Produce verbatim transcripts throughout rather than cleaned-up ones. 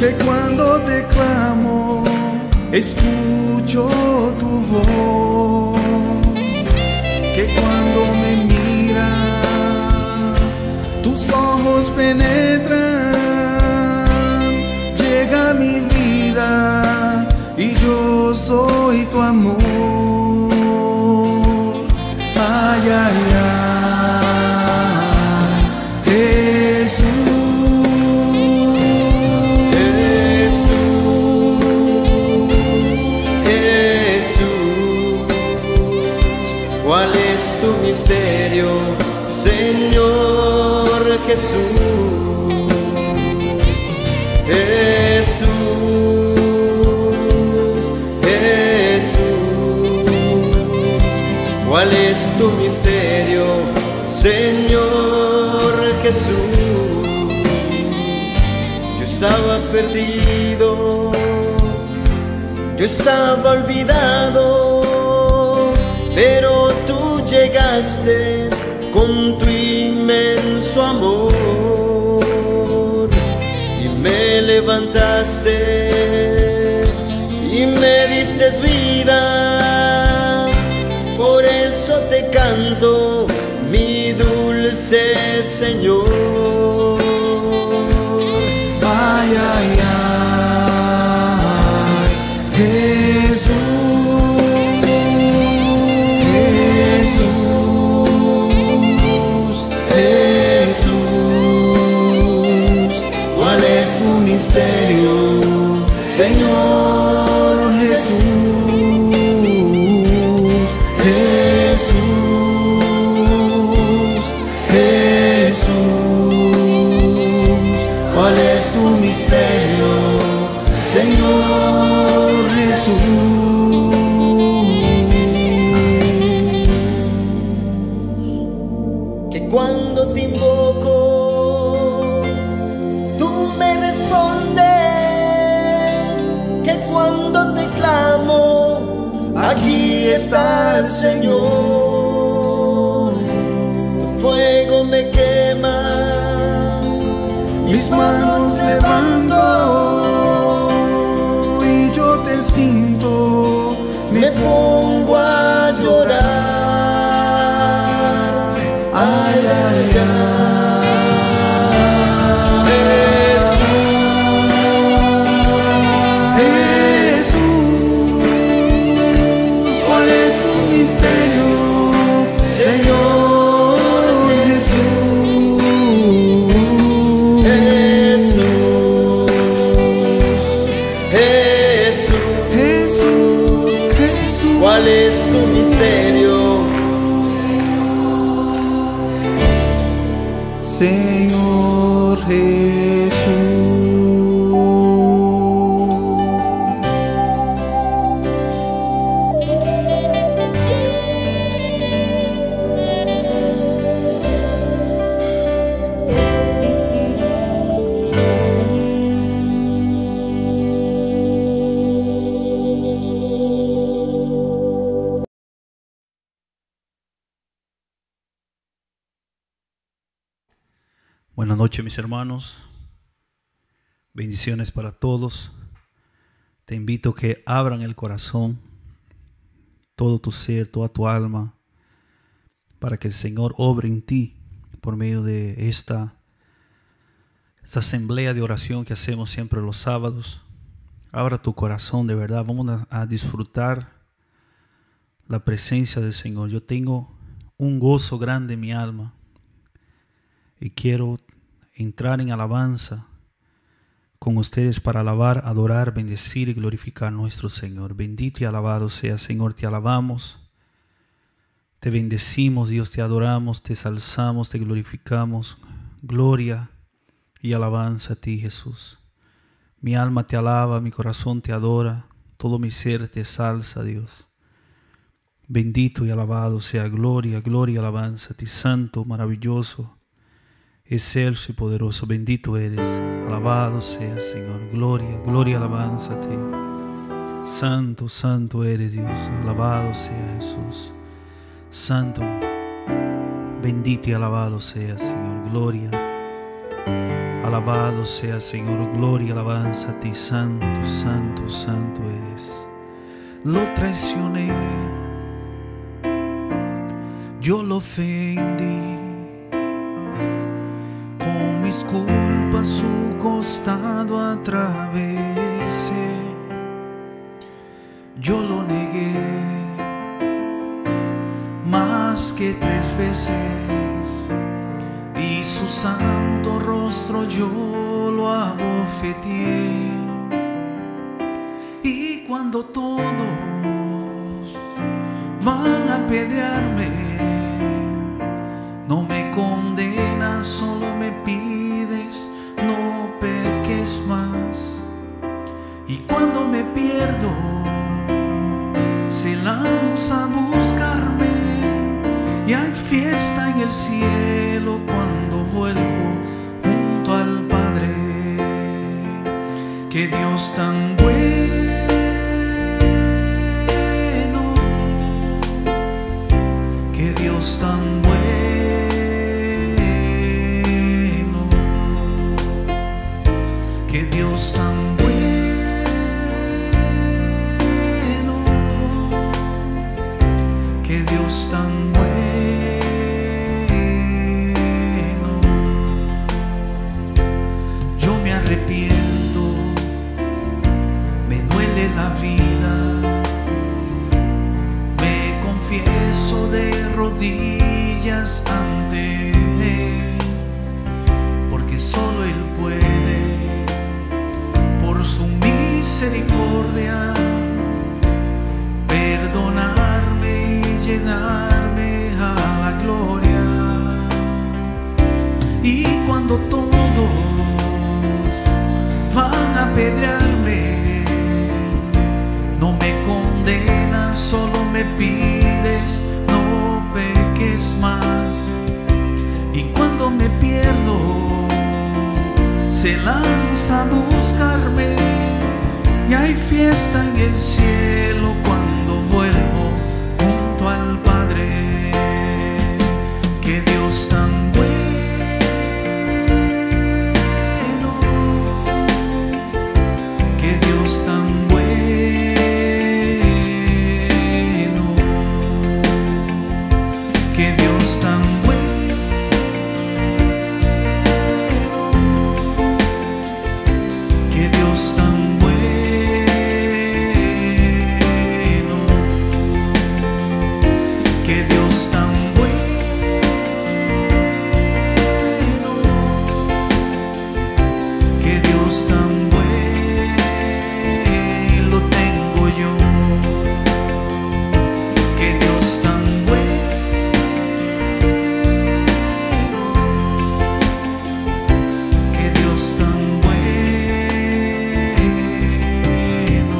que cuando te clamo escucho tu voz, que cuando me miras tus ojos penetran, llega a mi vida y yo soy tu amor. Ay, ay, ay, Jesús, Jesús, Jesús. ¿Cuál es tu misterio, Señor Jesús? Jesús, Jesús. ¿Cuál es tu misterio, Señor Jesús? Yo estaba perdido, yo estaba olvidado, pero tú llegaste con tu inmenso amor y me levantaste y me diste vida. Por eso te canto, mi dulce Señor. Ay, ay, ay, Jesús, Jesús, Jesús. ¿Cuál es tu misterio, Señor Jesús? ¿Cuál es tu misterio, Señor Jesús? Que cuando te invoco, tú me respondes, que cuando te clamo, aquí estás, Señor. Tu fuego me quema, mis manos levanto y yo te siento, me pongo a llorar. Ay, ay, ay, Jesús, Jesús. ¿Cuál es tu misterio, Señor Jesús? ¿Cuál es tu misterio, Señor Jesús? Buenas noches, mis hermanos. Bendiciones para todos. Te invito a que abran el corazón, todo tu ser, toda tu alma, para que el Señor obre en ti por medio de esta, esta asamblea de oración que hacemos siempre los sábados. Abra tu corazón, de verdad. Vamos a, a disfrutar la presencia del Señor. Yo tengo un gozo grande en mi alma y quiero entrar en alabanza con ustedes para alabar, adorar, bendecir y glorificar a nuestro Señor. Bendito y alabado sea, Señor. Te alabamos, te bendecimos, Dios, te adoramos, te exalzamos, te glorificamos. Gloria y alabanza a ti, Jesús. Mi alma te alaba, mi corazón te adora, todo mi ser te exalza, Dios. Bendito y alabado sea, gloria, gloria y alabanza a ti, santo, maravilloso, excelso y poderoso. Bendito eres, alabado sea, Señor. Gloria, gloria y alabanza a ti. Santo, santo eres, Dios. Alabado sea Jesús. Santo, bendito y alabado sea, Señor. Gloria, Alabado sea, Señor, gloria, alabanza a ti. Santo, santo, santo eres. Lo traicioné, yo lo ofendí, con mis culpas su costado atravesé. Yo lo negué más que tres veces, y su santo rostro yo lo abofeteé. Y cuando todos van a apedrearme, no me condenas, solo me pides no peques más. Y cuando me pierdo, se lanza a buscarme, y hay fiesta en el cielo cuando vuelvo junto al Padre. Que Dios tan bueno, que Dios tan bueno, que Dios tan bueno, que Dios tan bueno. Yo me arrepiento, me duele la vida, me confieso de rodillas ante Él, porque solo Él puede, por su misericordia, perdonarme y llenarme a la gloria. Y cuando todos van a apedrearme, no me condenas, solo me pides no peques más. Y cuando me pierdo, se lanza a buscarme, y hay fiesta en el cielo cuando vuelvo junto al Padre. Que Dios tan bueno, que Dios tan bueno, que Dios tan bueno, que Dios tan bueno, que Dios tan bueno, que Dios tan bueno tengo yo. Que Dios tan bueno, que Dios tan bueno.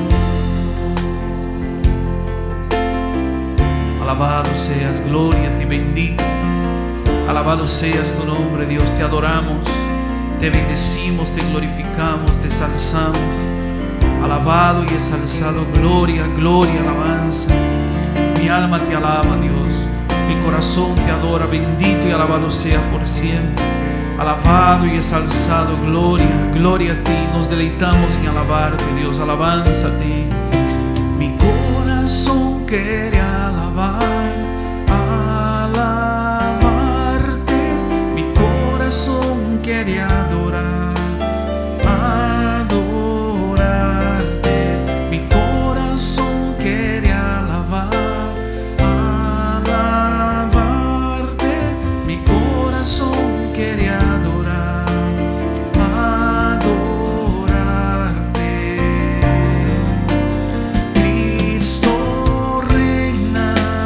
Alabado seas, gloria a ti, bendito. Alabado seas tu nombre, Dios. Te adoramos, te bendecimos, te glorificamos, te exalzamos. Alabado y exalzado, gloria, gloria, alabanza. Mi alma te alaba, Dios. Mi corazón te adora, bendito y alabado sea por siempre. Alabado y exalzado, gloria, gloria a ti. Nos deleitamos en alabarte, Dios. Alabanza a ti. Mi corazón quiere alabar, alabarte. Mi corazón quiere adorar, adorarte. Mi corazón quiere alabar, alabarte. Mi corazón quiere adorar, adorarte. Cristo reina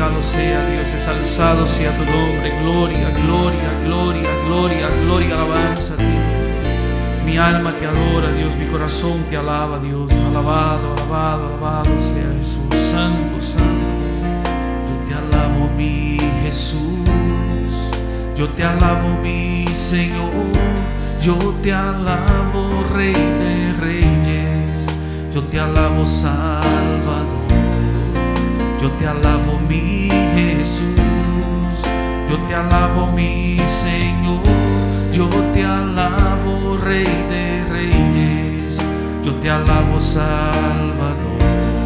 alabado sea Dios, exalzado sea tu nombre. Gloria, gloria, gloria, gloria, gloria, alabanza a ti. Mi alma te adora, Dios, mi corazón te alaba, Dios. Alabado, alabado, alabado sea Jesús. Santo, santo. Yo te alabo, mi Jesús. Yo te alabo, mi Señor. Yo te alabo, Rey de Reyes. Yo te alabo, Salvador. Yo te alabo, mi Jesús. Yo te alabo, mi Señor. Yo te alabo, Rey de Reyes. Yo te alabo, Salvador.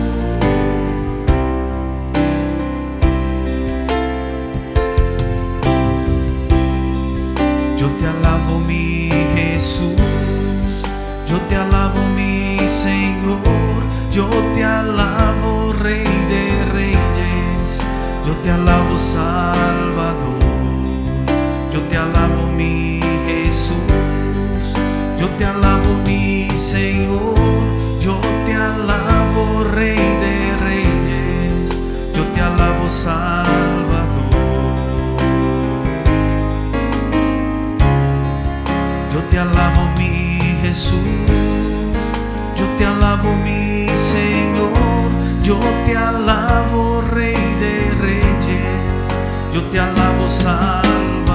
Yo te alabo, mi Jesús. Yo te alabo, mi Señor. Yo te alabo, Rey de Reyes. Yo te alabo, Salvador. Yo te alabo, mi Jesús. Yo te alabo, mi Señor. Yo te alabo, Rey de Reyes. Yo te alabo, Salvador. Yo te alabo, mi Jesús. Yo te alabo, mi Señor. Yo te alabo, Rey de Reyes. Yo te alabo, Salvador.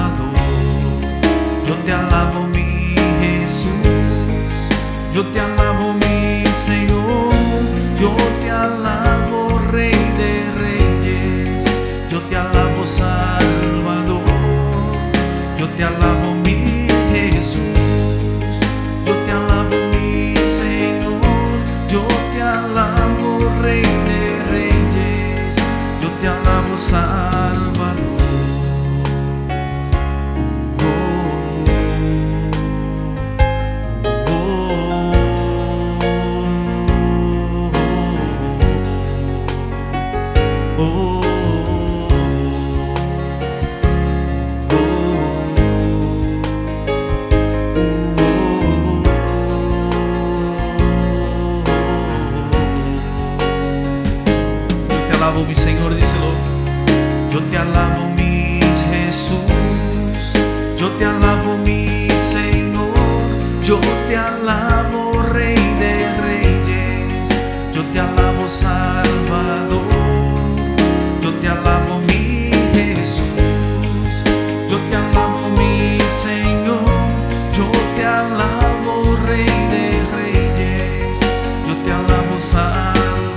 Yo te alabo, mi Jesús. Yo te alabo, mi Señor. Yo te alabo, Rey de Reyes. Yo te alabo, Salvador. Yo te alabo, mi Jesús. Yo te alabo, mi Señor. Yo te alabo, Rey de Reyes. Yo te alabo, Salvador. Mi Señor, díselo. Yo te alabo, mi Jesús. Yo te alabo, mi Señor. Yo te alabo, Rey de Reyes. Yo te alabo, Salvador. Yo te alabo, mi Jesús. Yo te alabo, mi Señor. Yo te alabo, Rey de Reyes. Yo te alabo, Salvador.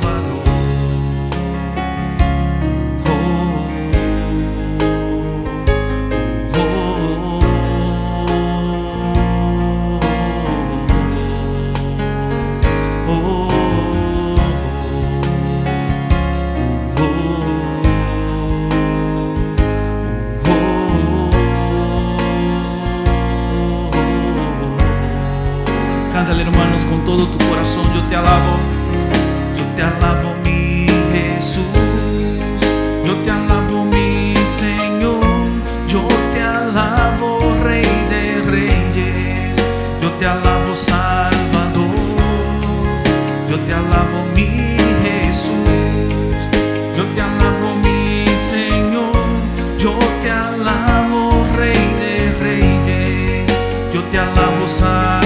Cántale, hermanos, con todo tu corazón. Yo te alabo. Yo te alabo, mi Jesús. Yo te alabo, mi Señor. Yo te alabo, Rey de Reyes. Yo te alabo, Salvador. Yo te alabo, mi Jesús. Yo te alabo, mi Señor. Yo te alabo, Rey de Reyes. Yo te alabo, Salvador.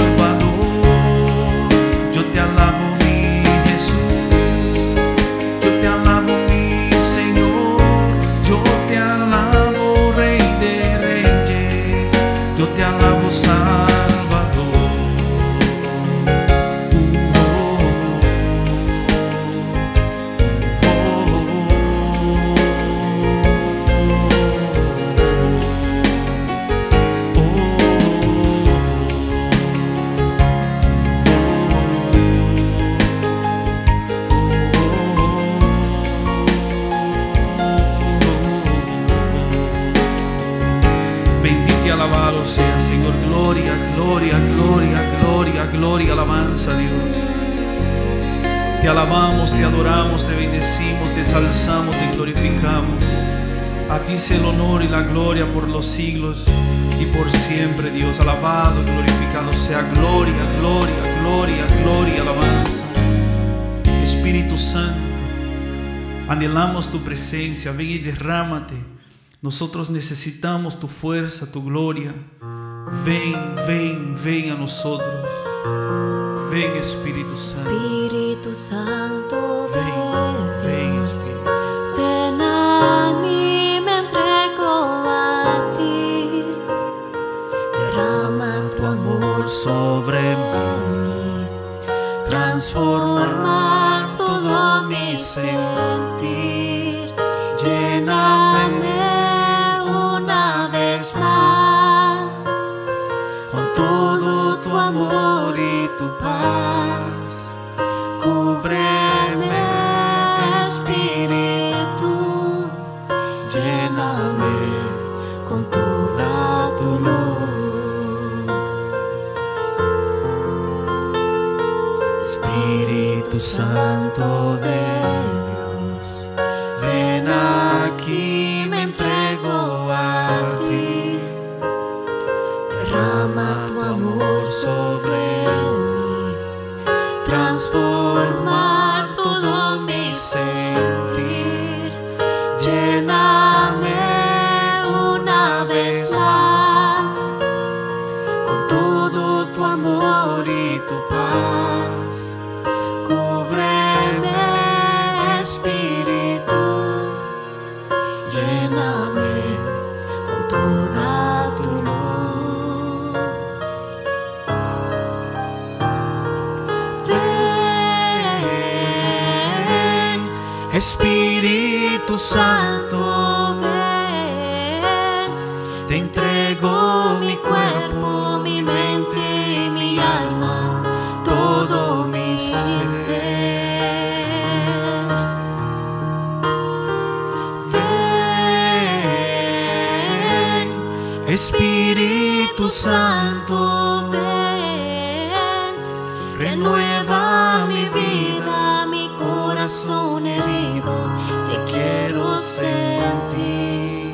Yo te alabo, mi Jesús. Yo te alabo, mi Señor. Yo te alabo, Rey de Reyes. Yo te alabo, Salvador. Alabado sea, Señor. Gloria, gloria, gloria, gloria, gloria, alabanza a Dios. Te alabamos, te adoramos, te bendecimos, te exalzamos, te glorificamos. A ti sea el honor y la gloria por los siglos y por siempre, Dios. Alabado y glorificado sea. Gloria, gloria, gloria, gloria, alabanza. Espíritu Santo, Anhelamos tu presencia. Ven y derrámate. Nosotros necesitamos tu fuerza, tu gloria. Ven, ven, ven a nosotros. Ven, Espíritu Santo. Espíritu Santo, Ven, ven, Dios. Espíritu. Ven a mí, me entrego a ti. Derrama tu amor sobre mí. Transformar todo mi sentir. Lléname una vez más con todo tu amor y tu paz. Cúbreme, Espíritu, lléname con toda tu luz. Espíritu Santo de Dios, ven aquí, me entrego a ti. Derrama tu amor sobre mí, transformar todo mi sentir. Lléname una vez más con todo tu amor y tu paz. Cúbreme, Espíritu, lléname con toda tu luz. Ven, Espíritu Santo, ven. Te entrego mi cuerpo, mi mente y mi alma, todo mi ser. Ven, Espíritu Santo, ven. Renueva mi vida, mi corazón herido, te quiero sentir.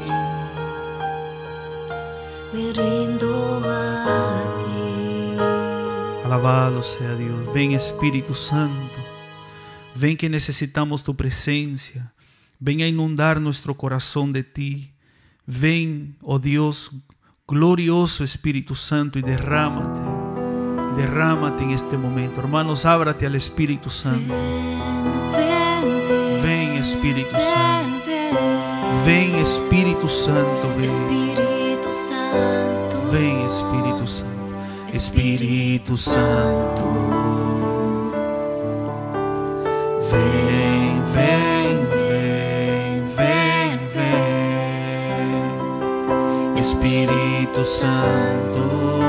Me rindo a ti. Alabado sea Dios. Ven, Espíritu Santo. Ven que necesitamos tu presencia. Ven a inundar nuestro corazón de ti. Ven, oh Dios, glorioso Espíritu Santo, y derrámate. Derrámate en este momento. Hermanos, ábrate al Espíritu Santo. Ven, Espíritu Santo. Ven, Espíritu Santo. Ven. Espíritu Santo. Ven, Espíritu Santo. Espíritu Santo. Ven, ven, ven, ven, ven. Espíritu Santo.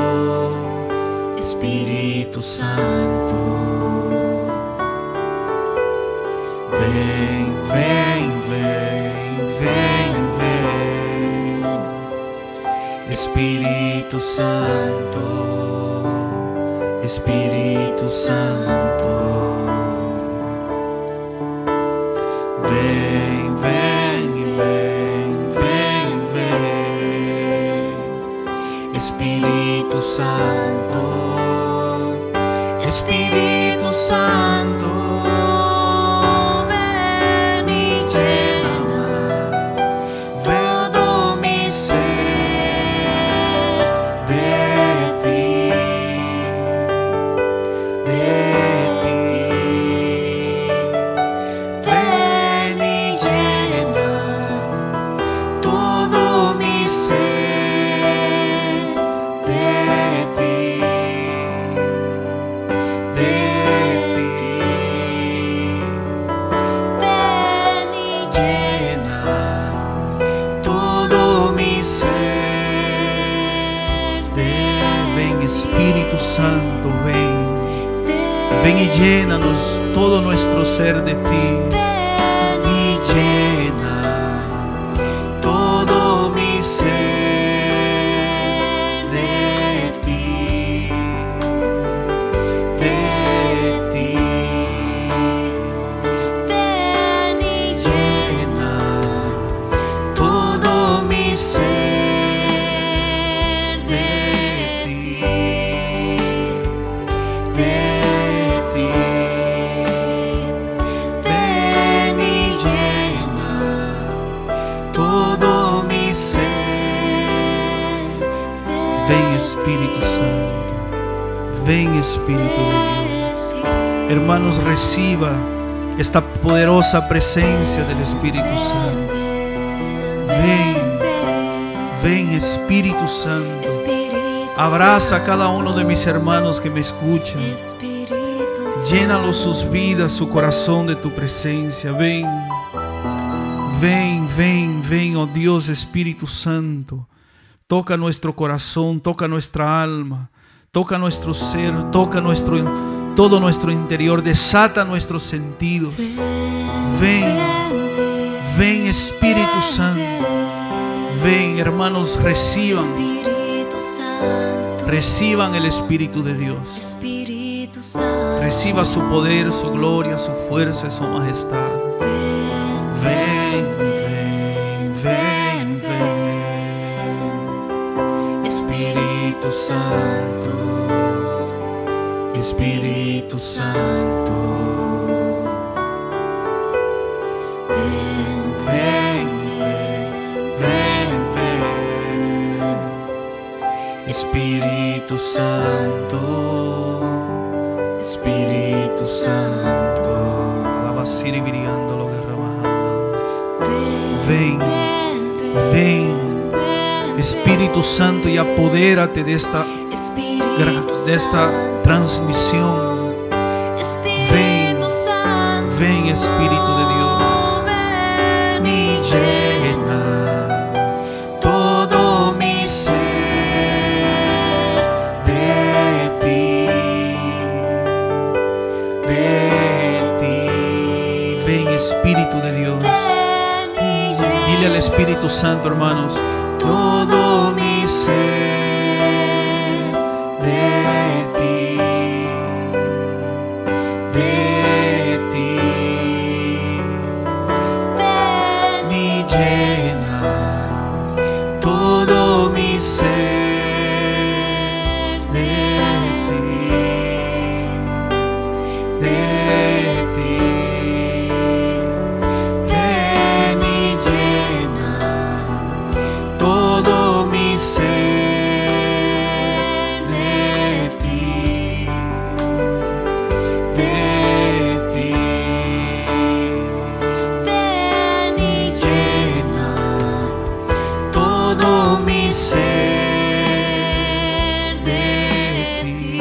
Espíritu Santo. Ven, ven, ven, ven, ven. Espíritu Santo. Espíritu Santo. Ven, ven, ven, ven, ven. Espíritu Santo. Espíritu Santo. Ven y llena todo mi ser de ti. De ti. Ven y llena todo mi ser de ti. De ti. Ven y llena todo mi ser de ti. Ven, Espíritu Santo, ven. Ven y llénanos todo nuestro ser de ti. Y llena todo mi ser de ti. De ti. Ven y llena todo mi ser de ti. De ti. Ven Ven Espíritu Santo, ven Espíritu de Dios. Hermanos, reciba esta poderosa presencia del Espíritu Santo. Ven, ven Espíritu Santo. Abraza a cada uno de mis hermanos que me escuchan. Llénalo sus vidas, su corazón de tu presencia. Ven, ven, ven, ven, oh Dios Espíritu Santo. Toca nuestro corazón, toca nuestra alma, toca nuestro ser, toca nuestro, todo nuestro interior, desata nuestros sentidos. Ven, ven Espíritu Santo. Ven, hermanos, reciban, reciban el Espíritu de Dios. Reciba su poder, su gloria, su fuerza y su majestad. Ven, ven, ven, ven. Espíritu Santo, Espíritu Santo. Ven, ven, ven, ven. Espíritu Santo, Espíritu Santo. Alabasiri viriándolo, derramándolo. Ven, ven, Espíritu Santo, y apodérate de esta, de esta transmisión. Ven, ven Espíritu de Dios, y llena todo mi ser de ti, de ti. Ven Espíritu de Dios. Dile al Espíritu Santo, hermanos, todo mi ser de ti, de ti. Ven y llena todo mi ser de ti, de ti. Ven y llena todo mi ser de ti, de ti. Ven y llena todo mi ser de ti,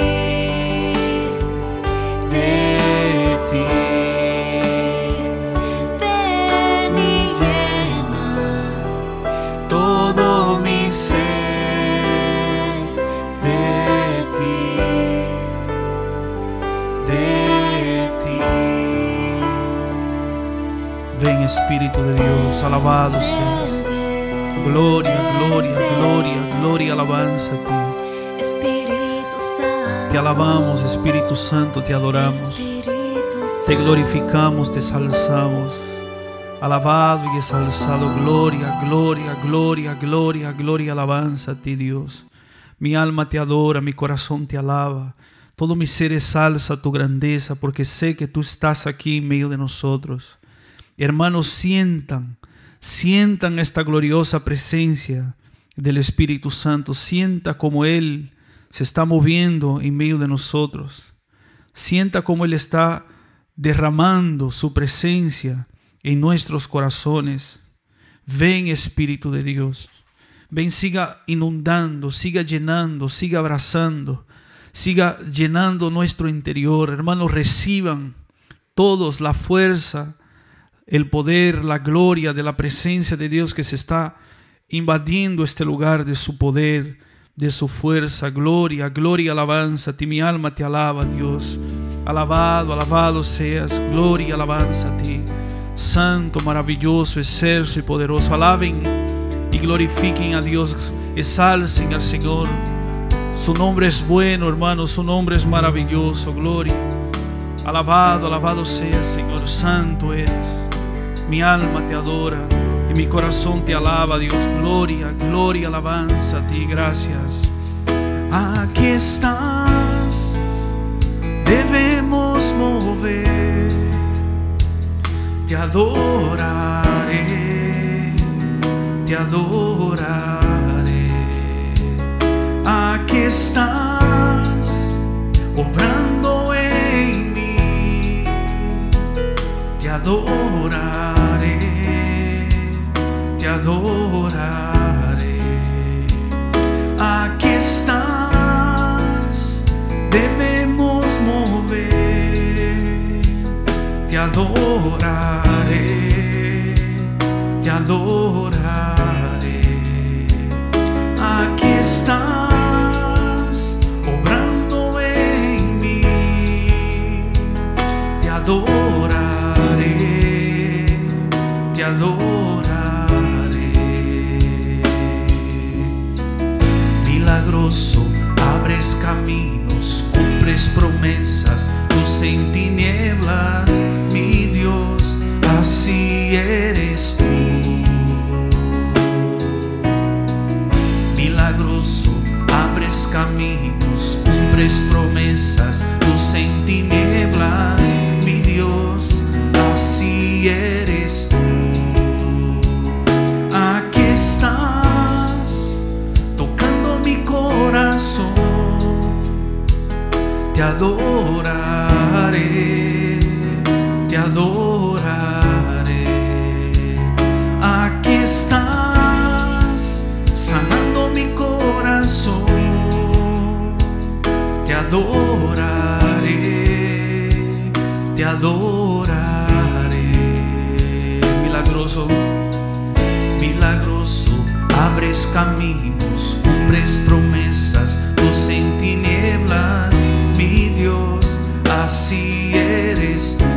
de ti. Ven y llena todo mi ser de ti, de ti. Ven Espíritu de Dios, alabado seas. Gloria, gloria, gloria, gloria, alabanza a ti. Espíritu Santo, Te alabamos, Espíritu Santo, te adoramos, te glorificamos, te exalzamos. Alabado y exalzado, gloria, gloria, gloria, gloria, gloria, alabanza a ti, Dios. Mi alma te adora, mi corazón te alaba. Todo mi ser exalza tu grandeza, porque sé que tú estás aquí en medio de nosotros. Hermanos, sientan, sientan esta gloriosa presencia del Espíritu Santo. Sienta como Él se está moviendo en medio de nosotros. Sienta como Él está derramando su presencia en nuestros corazones. Ven Espíritu de Dios. Ven, siga inundando, siga llenando, siga abrazando, siga llenando nuestro interior. Hermanos, reciban todos la fuerza, el poder, la gloria de la presencia de Dios que se está invadiendo este lugar, de su poder, de su fuerza. Gloria, gloria, alabanza a ti. Mi alma te alaba, Dios. Alabado, alabado seas. Gloria, alabanza a ti. Santo, maravilloso, excelso y poderoso. Alaben y glorifiquen a Dios. Exalcen al Señor. Su nombre es bueno, hermanos. Su nombre es maravilloso. Gloria. Alabado, alabado seas, Señor. Santo eres. Mi alma te adora y mi corazón te alaba, Dios. Gloria, gloria, alabanza a ti. Gracias. Aquí estás. Debemos mover. Te adoraré, te adoraré. estás obrando en mí, te adoraré, te adoraré. Aquí estás, debemos mover, te adoraré, te adoraré. Aquí estás, obrando en mí, te adoraré, te adoraré. Milagroso, abres caminos, cumples promesas, luz en tinieblas, mi Dios, así eres tú. Milagroso, abres caminos, cumples promesas, luz en tinieblas, mi Dios, así eres tú. Aquí estás, tocando mi corazón, te adoraré, te adoraré. Aquí estás, sanando mi corazón, te adoraré, te adoraré. Milagroso, milagroso, abres caminos, cumples promesas, luz en tinieblas, mi Dios, así eres tú.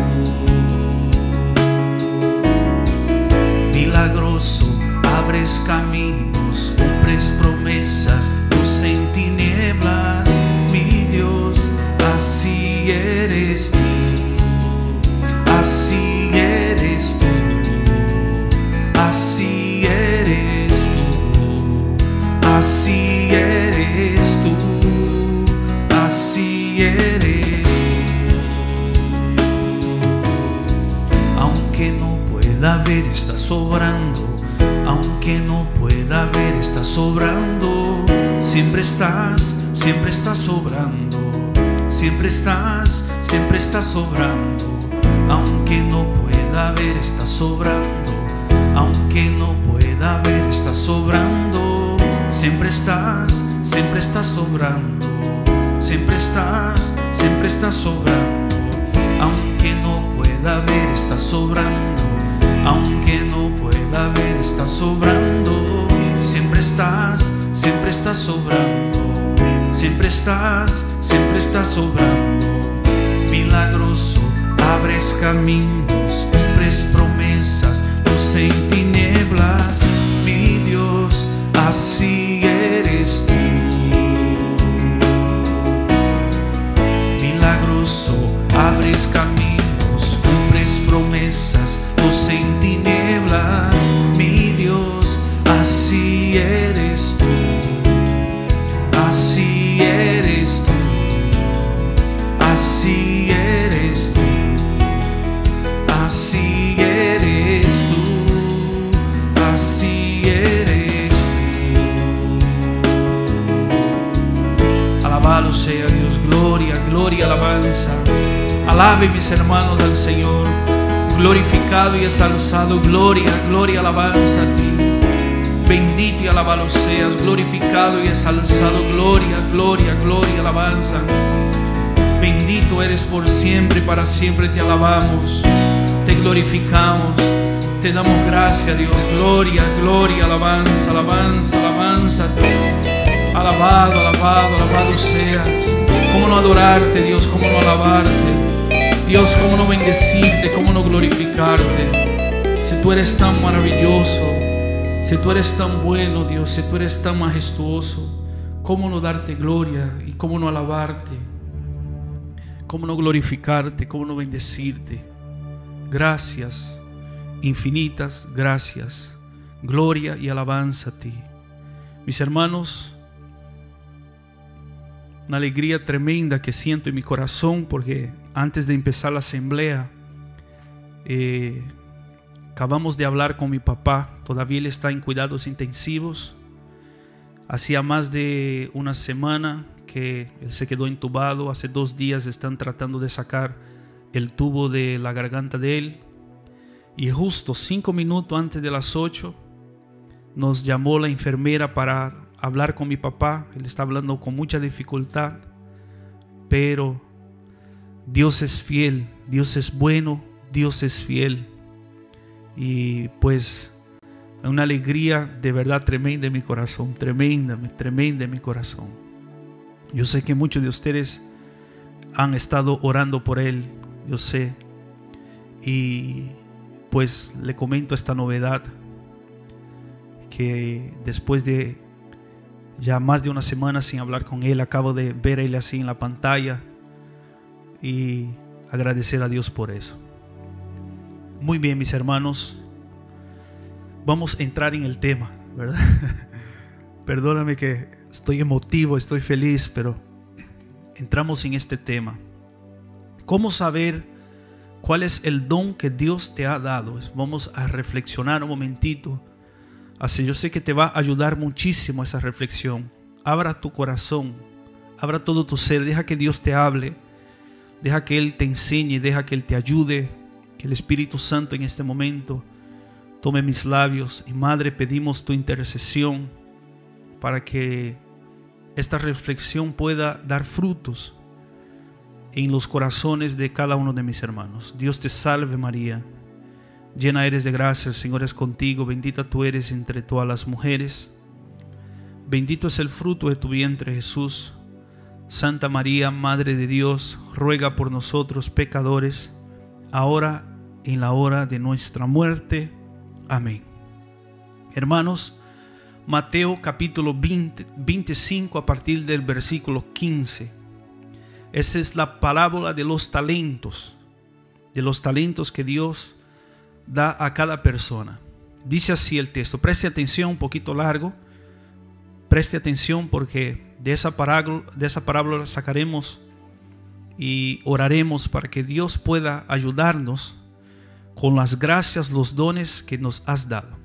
Milagroso, abres caminos, cumples promesas, luz en tinieblas, mi Dios, así eres tú, así eres tú, así eres tú, así eres tú, así eres tú. Aunque no pueda ver, estás sobrando. Aunque no pueda ver, estás sobrando. Siempre estás, siempre estás sobrando. Siempre estás, siempre estás sobrando. Aunque no pueda ver, estás sobrando. Aunque no pueda ver, estás sobrando. Siempre estás, siempre estás sobrando. Siempre estás, siempre estás sobrando. Aunque no pueda ver, estás sobrando. Aunque no pueda ver, estás sobrando. Siempre estás, siempre estás sobrando. Siempre estás, siempre estás sobrando. Milagroso, abres caminos, cumples promesas, luz en tinieblas, mi Dios, así eres tú. Milagroso, abres caminos, cumples promesas, luz en tinieblas, mi Dios, así eres tú, así eres tú, así eres tú, así eres tú, así eres tú. Alabado sea Dios, gloria, gloria, alabanza. Alabe mis hermanos al Señor. Glorificado y exalzado, gloria, gloria, alabanza a ti. Bendito y alabado seas, glorificado y exalzado, gloria, gloria, gloria, alabanza. Bendito eres por siempre y para siempre te alabamos, te glorificamos, te damos gracias, Dios. Gloria, gloria, alabanza, alabanza, alabanza a ti. Alabado, alabado, alabado seas. Cómo no adorarte, Dios, cómo no alabarte. Dios, cómo no bendecirte, cómo no glorificarte. Si tú eres tan maravilloso, si tú eres tan bueno, Dios, si tú eres tan majestuoso, cómo no darte gloria y cómo no alabarte, cómo no glorificarte, cómo no bendecirte. Gracias, infinitas gracias, gloria y alabanza a ti. Mis hermanos, una alegría tremenda que siento en mi corazón, porque antes de empezar la asamblea eh, acabamos de hablar con mi papá. Todavía él está en cuidados intensivos. Hacía más de una semana que él se quedó intubado. Hace dos días están tratando de sacar el tubo de la garganta de él. Y justo cinco minutos antes de las ocho nos llamó la enfermera para hablar con mi papá. Él está hablando con mucha dificultad, pero Dios es fiel, Dios es bueno, Dios es fiel. Y pues una alegría de verdad tremenda en mi corazón, tremenda, tremenda en mi corazón. Yo sé que muchos de ustedes han estado orando por él, yo sé. Y pues le comento esta novedad, que después de ya más de una semana sin hablar con él, acabo de ver a él así en la pantalla y agradecer a Dios por eso. Muy bien, mis hermanos, vamos a entrar en el tema, ¿verdad? Perdóname que estoy emotivo, estoy feliz, pero entramos en este tema. ¿Cómo saber cuál es el don que Dios te ha dado? Vamos a reflexionar un momentito. Así yo sé que te va a ayudar muchísimo esa reflexión. Abra tu corazón, abra todo tu ser, deja que Dios te hable, deja que Él te enseñe, deja que Él te ayude, que el Espíritu Santo en este momento tome mis labios. Y Madre, pedimos tu intercesión para que esta reflexión pueda dar frutos en los corazones de cada uno de mis hermanos. Dios te salve, María, llena eres de gracia, el Señor es contigo, bendita tú eres entre todas las mujeres, bendito es el fruto de tu vientre, Jesús. Santa María, Madre de Dios, ruega por nosotros pecadores, ahora y en la hora de nuestra muerte. Amén. Hermanos, Mateo capítulo veinte, veinticinco a partir del versículo quince. Esa es la parábola de los talentos, de los talentos que Dios da a cada persona. Dice así el texto. Preste atención, un poquito largo. Preste atención porque de esa parábola, de esa parábola sacaremos y oraremos para que Dios pueda ayudarnos con las gracias, los dones que nos has dado.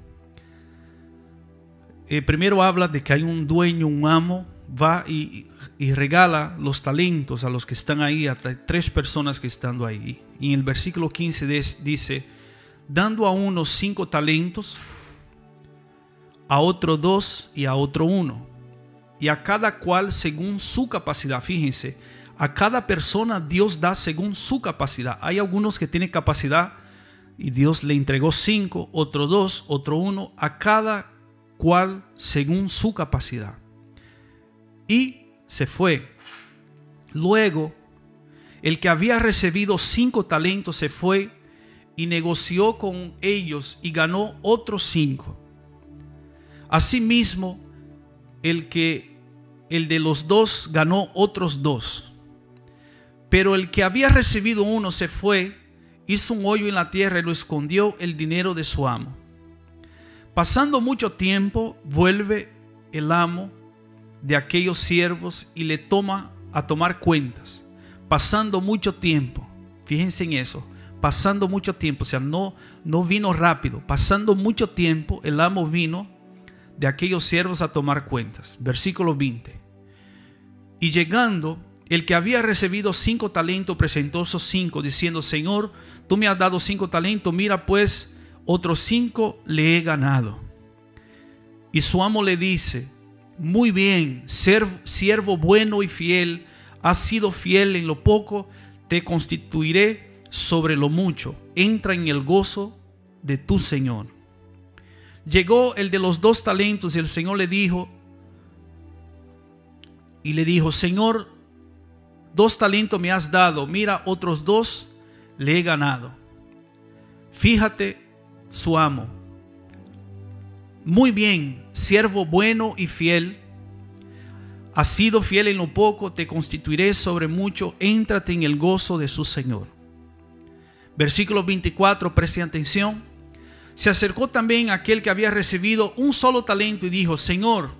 Eh, primero habla de que hay un dueño, un amo, va y, y regala los talentos a los que están ahí, a tres personas que están ahí. Y en el versículo quince dice: dando a uno cinco talentos, a otro dos y a otro uno, y a cada cual según su capacidad. Fíjense, a cada persona Dios da según su capacidad. Hay algunos que tienen capacidad y Dios le entregó cinco, otro dos, otro uno, a cada cual según su capacidad. Y se fue. Luego, el que había recibido cinco talentos se fue y negoció con ellos y ganó otros cinco. Asimismo, el que el de los dos ganó otros dos. Pero el que había recibido uno se fue, hizo un hoyo en la tierra y lo escondió el dinero de su amo. Pasando mucho tiempo, vuelve el amo de aquellos siervos y le toma a tomar cuentas. Pasando mucho tiempo, fíjense en eso, pasando mucho tiempo, o sea, no, no vino rápido. Pasando mucho tiempo, el amo vino de aquellos siervos a tomar cuentas. Versículo veinte. Y llegando, el que había recibido cinco talentos presentó esos cinco, diciendo: Señor, tú me has dado cinco talentos, mira pues, otros cinco le he ganado. Y su amo le dice: muy bien, siervo bueno y fiel, has sido fiel en lo poco, te constituiré sobre lo mucho. Entra en el gozo de tu Señor. Llegó el de los dos talentos y el Señor le dijo, y le dijo: Señor, dos talentos me has dado, mira, otros dos le he ganado. Fíjate su amo: muy bien, siervo bueno y fiel, has sido fiel en lo poco, te constituiré sobre mucho, éntrate en el gozo de su Señor. Versículo veinticuatro, presten atención. Se acercó también aquel que había recibido un solo talento y dijo: Señor,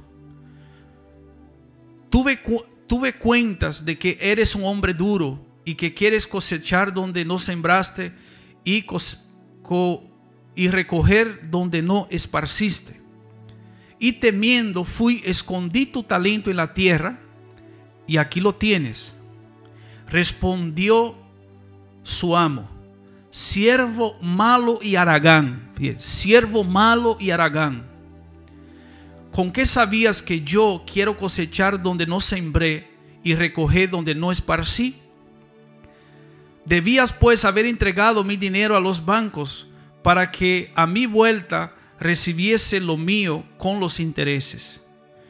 tuve, tuve cuentas de que eres un hombre duro y que quieres cosechar donde no sembraste y, cos, co, y recoger donde no esparciste. y temiendo fui, escondí tu talento en la tierra, y aquí lo tienes. Respondió su amo: siervo malo y haragán. Siervo malo y haragán. ¿Con qué sabías que yo quiero cosechar donde no sembré y recoger donde no esparcí? Debías pues haber entregado mi dinero a los bancos, para que a mi vuelta recibiese lo mío con los intereses.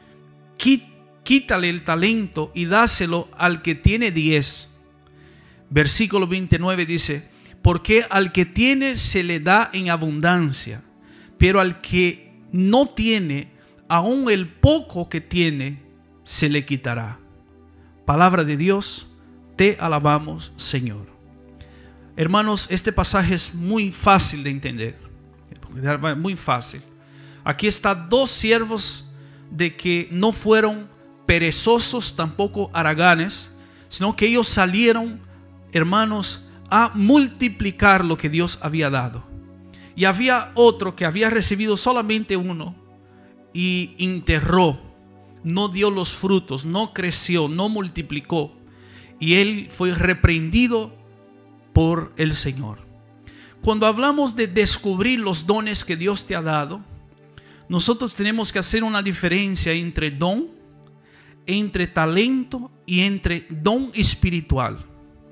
Quítale el talento y dáselo al que tiene diez. Versículo veintinueve dice: porque al que tiene se le da en abundancia, pero al que no tiene, aún el poco que tiene se le quitará. Palabra de Dios, te alabamos, Señor. Hermanos, este pasaje es muy fácil de entender, muy fácil. Aquí están dos siervos de que no fueron perezosos, tampoco haraganes, sino que ellos salieron, hermanos, a multiplicar lo que Dios había dado. Y había otro que había recibido solamente uno y enterró, no dio los frutos, no creció, no multiplicó, y él fue reprendido por el Señor. Cuando hablamos de descubrir los dones que Dios te ha dado, nosotros tenemos que hacer una diferencia entre don, entre talento y entre don espiritual.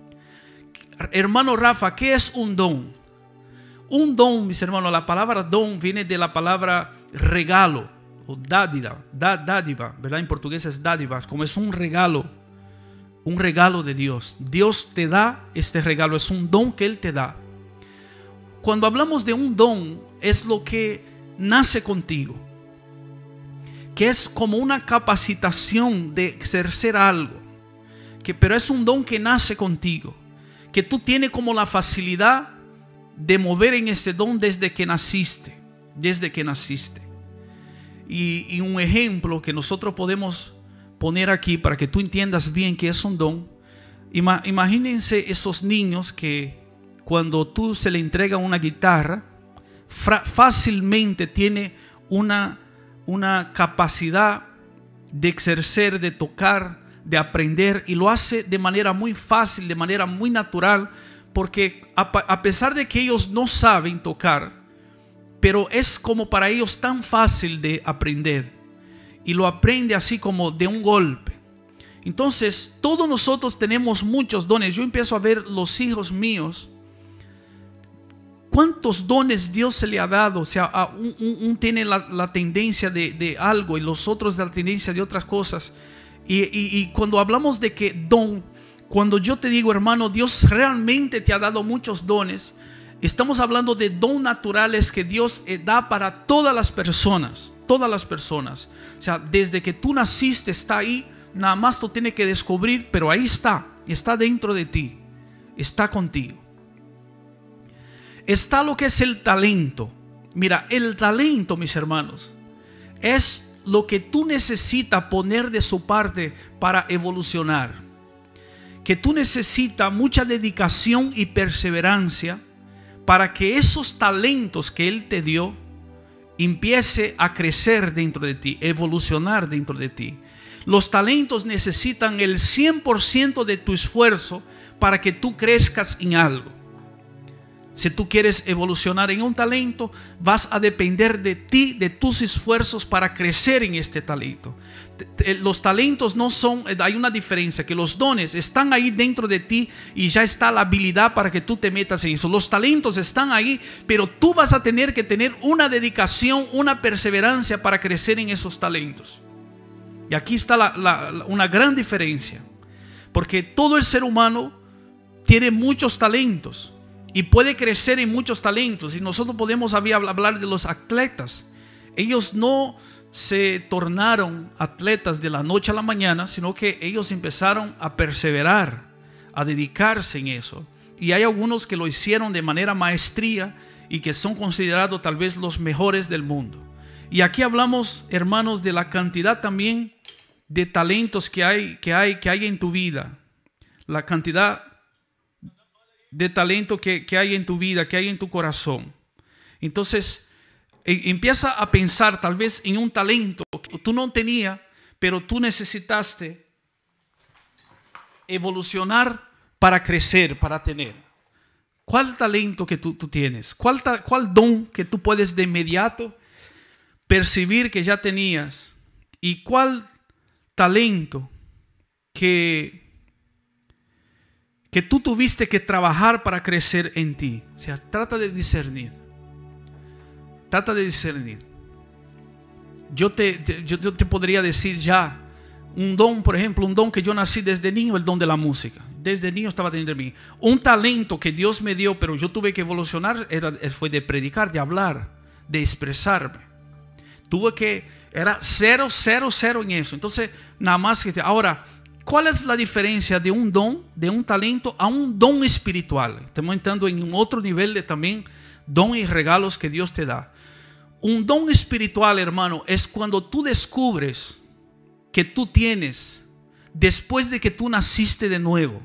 Hermano Rafa, ¿qué es un don? Un don, mis hermanos, la palabra don viene de la palabra regalo o dádiva, da, dádiva, ¿verdad? En portugués es dádivas, como es un regalo, un regalo de Dios. Dios te da este regalo, es un don que Él te da. Cuando hablamos de un don, es lo que nace contigo, que es como una capacitación de ejercer algo, que, pero es un don que nace contigo, que tú tienes como la facilidad de mover en ese don desde que naciste, desde que naciste. Y, y un ejemplo que nosotros podemos poner aquí para que tú entiendas bien que es un don. Ima, imagínense esos niños que cuando tú se le entrega una guitarra, fácilmente tiene una, una capacidad de ejercer, de tocar, de aprender, y lo hace de manera muy fácil, de manera muy natural, porque a, a pesar de que ellos no saben tocar, pero es como para ellos tan fácil de aprender, y lo aprende así como de un golpe. Entonces todos nosotros tenemos muchos dones. Yo empiezo a ver los hijos míos, cuántos dones Dios se le ha dado. O sea, un, un, un tiene la, la tendencia de, de algo y los otros de la tendencia de otras cosas. Y, y, y cuando hablamos de que don, cuando yo te digo, hermano, Dios realmente te ha dado muchos dones, estamos hablando de dones naturales que Dios da para todas las personas, todas las personas. O sea, desde que tú naciste está ahí, nada más tú tienes que descubrir, pero ahí está, está dentro de ti, está contigo. Está lo que es el talento. Mira, el talento, mis hermanos, es lo que tú necesitas poner de su parte para evolucionar. Que tú necesitas mucha dedicación y perseverancia para que esos talentos que Él te dio empiece a crecer dentro de ti, evolucionar dentro de ti. Los talentos necesitan el cien por ciento de tu esfuerzo para que tú crezcas en algo. Si tú quieres evolucionar en un talento, vas a depender de ti, de tus esfuerzos para crecer en este talento. Los talentos no son, hay una diferencia, que los dones están ahí dentro de ti y ya está la habilidad para que tú te metas en eso. Los talentos están ahí, pero tú vas a tener que tener una dedicación, una perseverancia para crecer en esos talentos. Y aquí está la, la, una gran diferencia, porque todo el ser humano tiene muchos talentos y puede crecer en muchos talentos. Y nosotros podemos hablar de los atletas. Ellos no se tornaron atletas de la noche a la mañana, sino que ellos empezaron a perseverar, a dedicarse en eso. Y hay algunos que lo hicieron de manera maestría y que son considerados tal vez los mejores del mundo. Y aquí hablamos, hermanos, de la cantidad también de talentos que hay, que hay, que hay en tu vida. La cantidad de talento que, que hay en tu vida, que hay en tu corazón. Entonces, e- empieza a pensar tal vez en un talento que tú no tenías, pero tú necesitaste evolucionar para crecer, para tener. ¿Cuál talento que tú, tú tienes? ¿Cuál, ta, ¿Cuál don que tú puedes de inmediato percibir que ya tenías? ¿Y cuál talento que, que tú tuviste que trabajar para crecer en ti? O sea, trata de discernir. Trata de discernir. Yo te, te, yo, yo te podría decir ya un don, por ejemplo, un don que yo nací desde niño, el don de la música. Desde niño estaba dentro de mí. Un talento que Dios me dio, pero yo tuve que evolucionar, era, fue de predicar, de hablar, de expresarme. Tuve que, era cero, cero, cero en eso. Entonces, nada más que... Ahora, ¿cuál es la diferencia de un don, de un talento, a un don espiritual? Estamos entrando en un otro nivel de también don y regalos que Dios te da. Un don espiritual, hermano, es cuando tú descubres que tú tienes, después de que tú naciste de nuevo,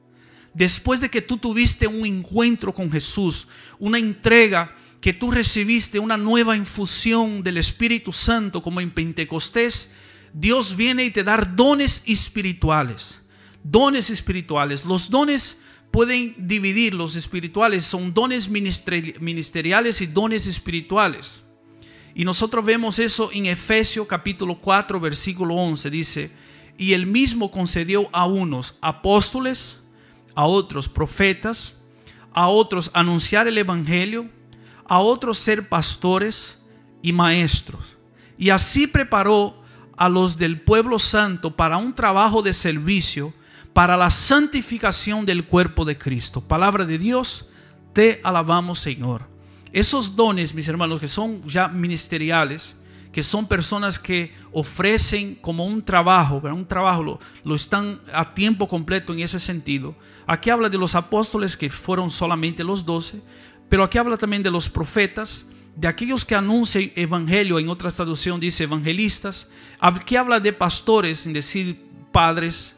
después de que tú tuviste un encuentro con Jesús, una entrega, que tú recibiste una nueva infusión del Espíritu Santo como en Pentecostés, Dios viene y te da dones espirituales. Dones espirituales. Los dones pueden dividir, los espirituales son dones ministeriales y dones espirituales. Y nosotros vemos eso en Efesios capítulo cuatro, versículo once. Dice, y él mismo concedió a unos apóstoles, a otros profetas, a otros anunciar el evangelio, a otros ser pastores y maestros. Y así preparó a los del pueblo santo para un trabajo de servicio, para la santificación del cuerpo de Cristo. Palabra de Dios, te alabamos, Señor. Esos dones, mis hermanos, que son ya ministeriales, que son personas que ofrecen como un trabajo, ¿verdad? Un trabajo, lo, lo están a tiempo completo en ese sentido. Aquí habla de los apóstoles, que fueron solamente los doce, pero aquí habla también de los profetas, de aquellos que anuncian evangelio, en otra traducción dice evangelistas. Aquí habla de pastores, sin decir padres,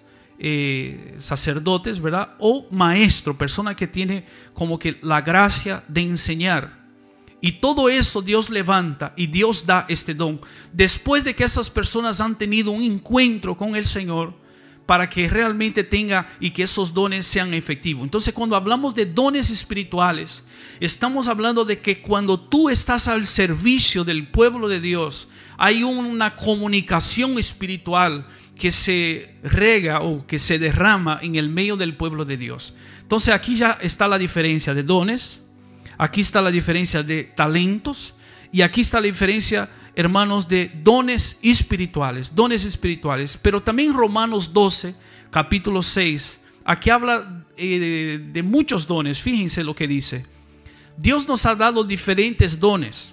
eh, sacerdotes, ¿verdad? O maestro, persona que tiene como que la gracia de enseñar. Y todo eso Dios levanta y Dios da este don después de que esas personas han tenido un encuentro con el Señor, para que realmente tenga y que esos dones sean efectivos. Entonces, cuando hablamos de dones espirituales, estamos hablando de que cuando tú estás al servicio del pueblo de Dios, hay una comunicación espiritual que se rega o que se derrama en el medio del pueblo de Dios. Entonces, aquí ya está la diferencia de dones. Aquí está la diferencia de talentos. Y aquí está la diferencia, hermanos, de dones espirituales. Dones espirituales. Pero también Romanos doce, capítulo seis. Aquí habla eh, de, de muchos dones. Fíjense lo que dice. Dios nos ha dado diferentes dones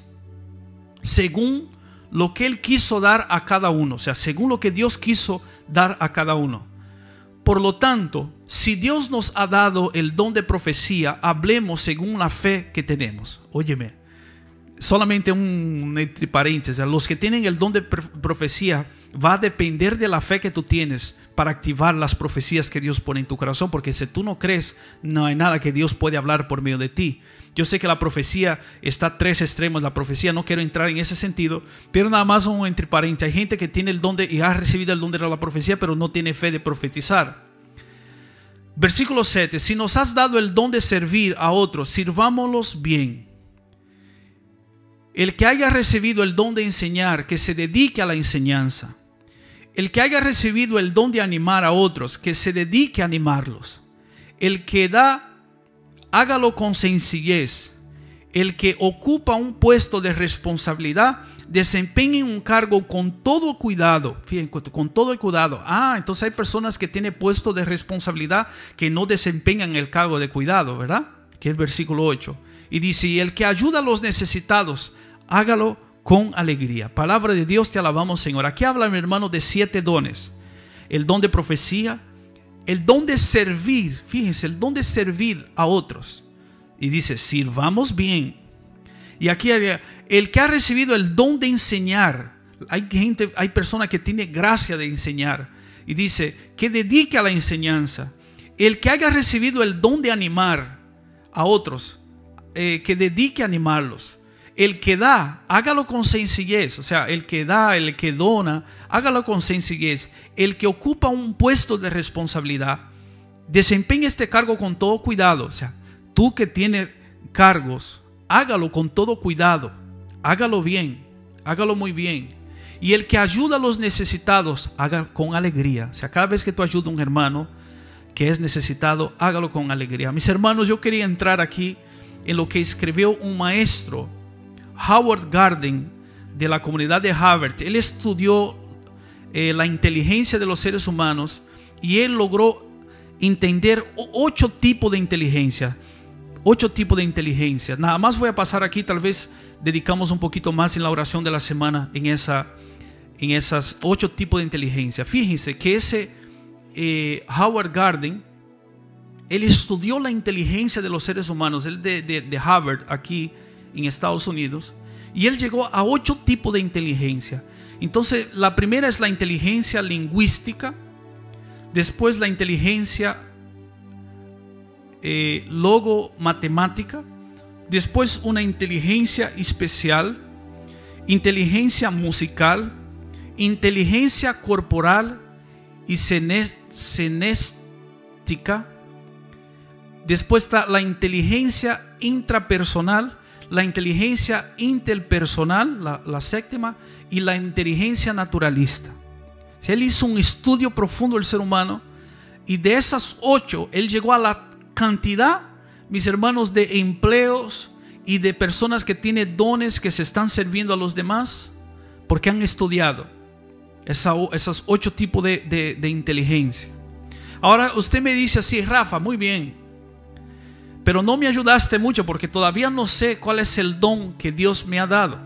según lo que Él quiso dar a cada uno. O sea, según lo que Dios quiso dar a cada uno. Por lo tanto, si Dios nos ha dado el don de profecía, hablemos según la fe que tenemos. Óyeme, solamente un entre paréntesis, los que tienen el don de profecía, va a depender de la fe que tú tienes para activar las profecías que Dios pone en tu corazón, porque si tú no crees, no hay nada que Dios puede hablar por medio de ti. Yo sé que la profecía está a tres extremos. La profecía, no quiero entrar en ese sentido, pero nada más un entre paréntesis. Hay gente que tiene el don de, y ha recibido el don de la profecía, pero no tiene fe de profetizar. Versículo siete. Si nos has dado el don de servir a otros, sirvámoslos bien. El que haya recibido el don de enseñar, que se dedique a la enseñanza. El que haya recibido el don de animar a otros, que se dedique a animarlos. El que da, hágalo con sencillez. El que ocupa un puesto de responsabilidad, desempeñe un cargo con todo cuidado. Fíjense, con todo el cuidado. Ah, entonces hay personas que tienen puesto de responsabilidad que no desempeñan el cargo de cuidado, ¿verdad? Que es el versículo ocho. Y dice, y el que ayuda a los necesitados, hágalo con alegría. Palabra de Dios, te alabamos, Señor. Aquí habla, mi hermano, de siete dones. El don de profecía, el don de servir. Fíjense, el don de servir a otros. Y dice, sirvamos bien. Y aquí hay, el que ha recibido el don de enseñar. Hay gente, hay personas que tienen gracia de enseñar. Y dice, que dedique a la enseñanza. El que haya recibido el don de animar a otros, eh, que dedique a animarlos. el que da, hágalo con sencillez. O sea, el que da, el que dona, hágalo con sencillez. El que ocupa un puesto de responsabilidad, desempeña este cargo con todo cuidado. O sea, tú que tienes cargos, hágalo con todo cuidado. Hágalo bien, hágalo muy bien. Y el que ayuda a los necesitados, haga con alegría. O sea, cada vez que tú ayudas a un hermano que es necesitado, hágalo con alegría. Mis hermanos, yo quería entrar aquí en lo que escribió un maestro, Howard Gardner, de la comunidad de Harvard. Él estudió eh, la inteligencia de los seres humanos y él logró entender ocho tipos de inteligencia. Ocho tipos de inteligencia. Nada más voy a pasar aquí, tal vez dedicamos un poquito más en la oración de la semana en, esa, en esas ocho tipos de inteligencia. Fíjense que ese eh, Howard Gardner, él estudió la inteligencia de los seres humanos, él de, de, de Harvard aquí en Estados Unidos, y él llegó a ocho tipos de inteligencia. Entonces, la primera es la inteligencia lingüística, después la inteligencia eh, logo-matemática, después una inteligencia especial, inteligencia musical, inteligencia corporal y cinéstica. Después está la inteligencia intrapersonal, la inteligencia interpersonal, la, la séptima, y la inteligencia naturalista. Si él hizo un estudio profundo del ser humano, y de esas ocho, él llegó a la cantidad, mis hermanos, de empleos y de personas que tienen dones que se están sirviendo a los demás, porque han estudiado esa, esos ocho tipos de, de, de inteligencia. Ahora usted me dice así: Rafa, muy bien, pero no me ayudaste mucho porque todavía no sé cuál es el don que Dios me ha dado.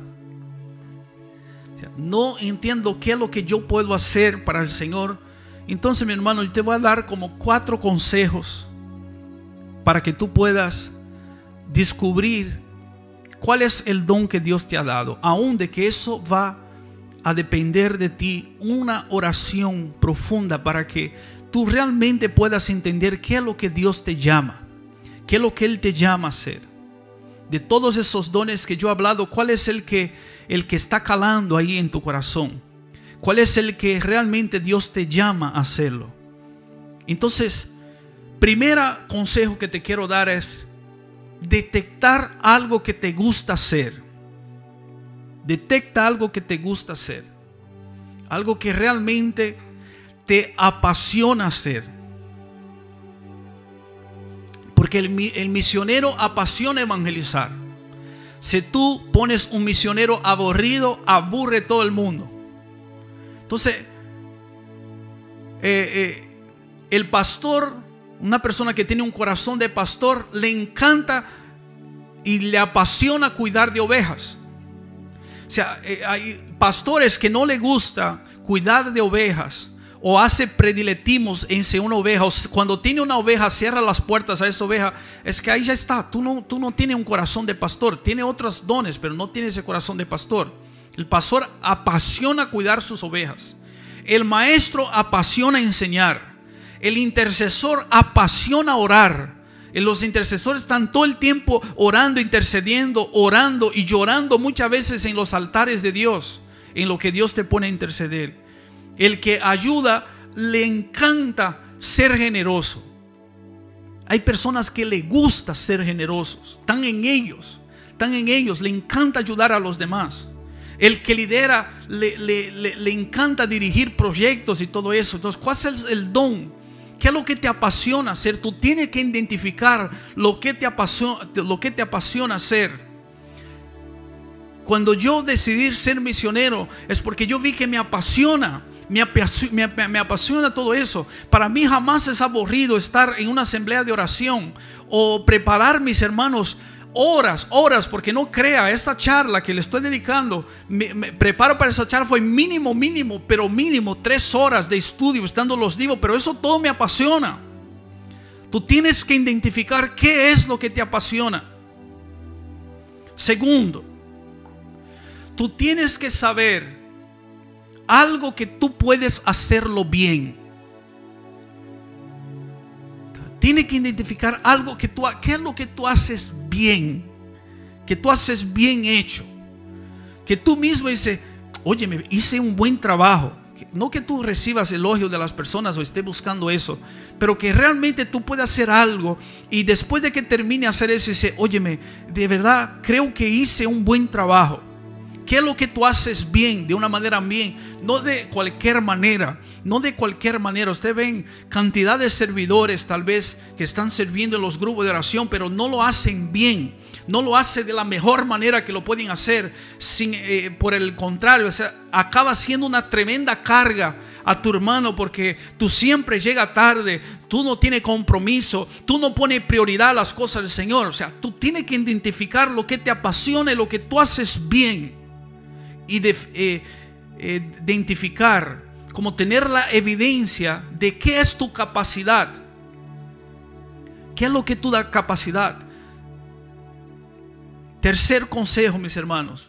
No entiendo qué es lo que yo puedo hacer para el Señor. Entonces, mi hermano, yo te voy a dar como cuatro consejos para que tú puedas descubrir cuál es el don que Dios te ha dado. Aún de que eso va a depender de ti, una oración profunda para que tú realmente puedas entender qué es lo que Dios te llama, qué es lo que Él te llama a hacer. De todos esos dones que yo he hablado, ¿cuál es el que, el que está calando ahí en tu corazón? ¿Cuál es el que realmente Dios te llama a hacerlo? Entonces, primer consejo que te quiero dar es detectar algo que te gusta hacer. Detecta algo que te gusta hacer. Algo que realmente te apasiona hacer. Porque el, el misionero apasiona evangelizar. Si tú pones un misionero aburrido, aburre todo el mundo. Entonces, eh, eh, el pastor, una persona que tiene un corazón de pastor, le encanta y le apasiona cuidar de ovejas. O sea, eh, hay pastores que no le gusta cuidar de ovejas, o hace predilectismos en una oveja, o cuando tiene una oveja cierra las puertas a esa oveja. Es que ahí ya está. Tú no, tú no tienes un corazón de pastor. Tiene otros dones, pero no tiene ese corazón de pastor. El pastor apasiona cuidar sus ovejas. El maestro apasiona enseñar. El intercesor apasiona orar. Los intercesores están todo el tiempo orando, intercediendo, orando y llorando muchas veces en los altares de Dios, en lo que Dios te pone a interceder. El que ayuda, le encanta ser generoso. Hay personas que le gusta ser generosos. Están en ellos. Están en ellos. Le encanta ayudar a los demás. El que lidera, le, le, le, le encanta dirigir proyectos y todo eso. Entonces, ¿cuál es el, el don? ¿Qué es lo que te apasiona hacer? Tú tienes que identificar lo que te apasiona, lo que te apasiona hacer. Cuando yo decidí ser misionero, es porque yo vi que me apasiona. Me apasiona, me, me apasiona todo eso. Para mí jamás es aburrido estar en una asamblea de oración o preparar, mis hermanos, horas, horas, porque no crea, esta charla que le estoy dedicando, me, me preparo para esa charla, fue mínimo, mínimo, pero mínimo tres horas de estudio estando los divos, pero eso todo me apasiona. Tú tienes que identificar qué es lo que te apasiona. Segundo, tú tienes que saber algo que tú puedes hacerlo bien. Tienes que identificar algo que tú, qué es lo que tú haces bien, que tú haces bien hecho, que tú mismo dices, oye, me hice un buen trabajo. No que tú recibas elogios de las personas o estés buscando eso, pero que realmente tú puedas hacer algo y después de que termine hacer eso dice, óyeme, de verdad creo que hice un buen trabajo. ¿Qué es lo que tú haces bien, de una manera bien? No de cualquier manera, no de cualquier manera. Ustedes ven cantidad de servidores tal vez que están sirviendo en los grupos de oración, pero no lo hacen bien. No lo hace de la mejor manera que lo pueden hacer. Sin, eh, por el contrario, o sea, acaba siendo una tremenda carga a tu hermano, porque tú siempre llegas tarde, tú no tienes compromiso, tú no pones prioridad a las cosas del Señor. O sea, tú tienes que identificar lo que te apasiona y lo que tú haces bien. Y de, eh, eh, identificar, como tener la evidencia de qué es tu capacidad. ¿Qué es lo que tú da capacidad? Tercer consejo, mis hermanos.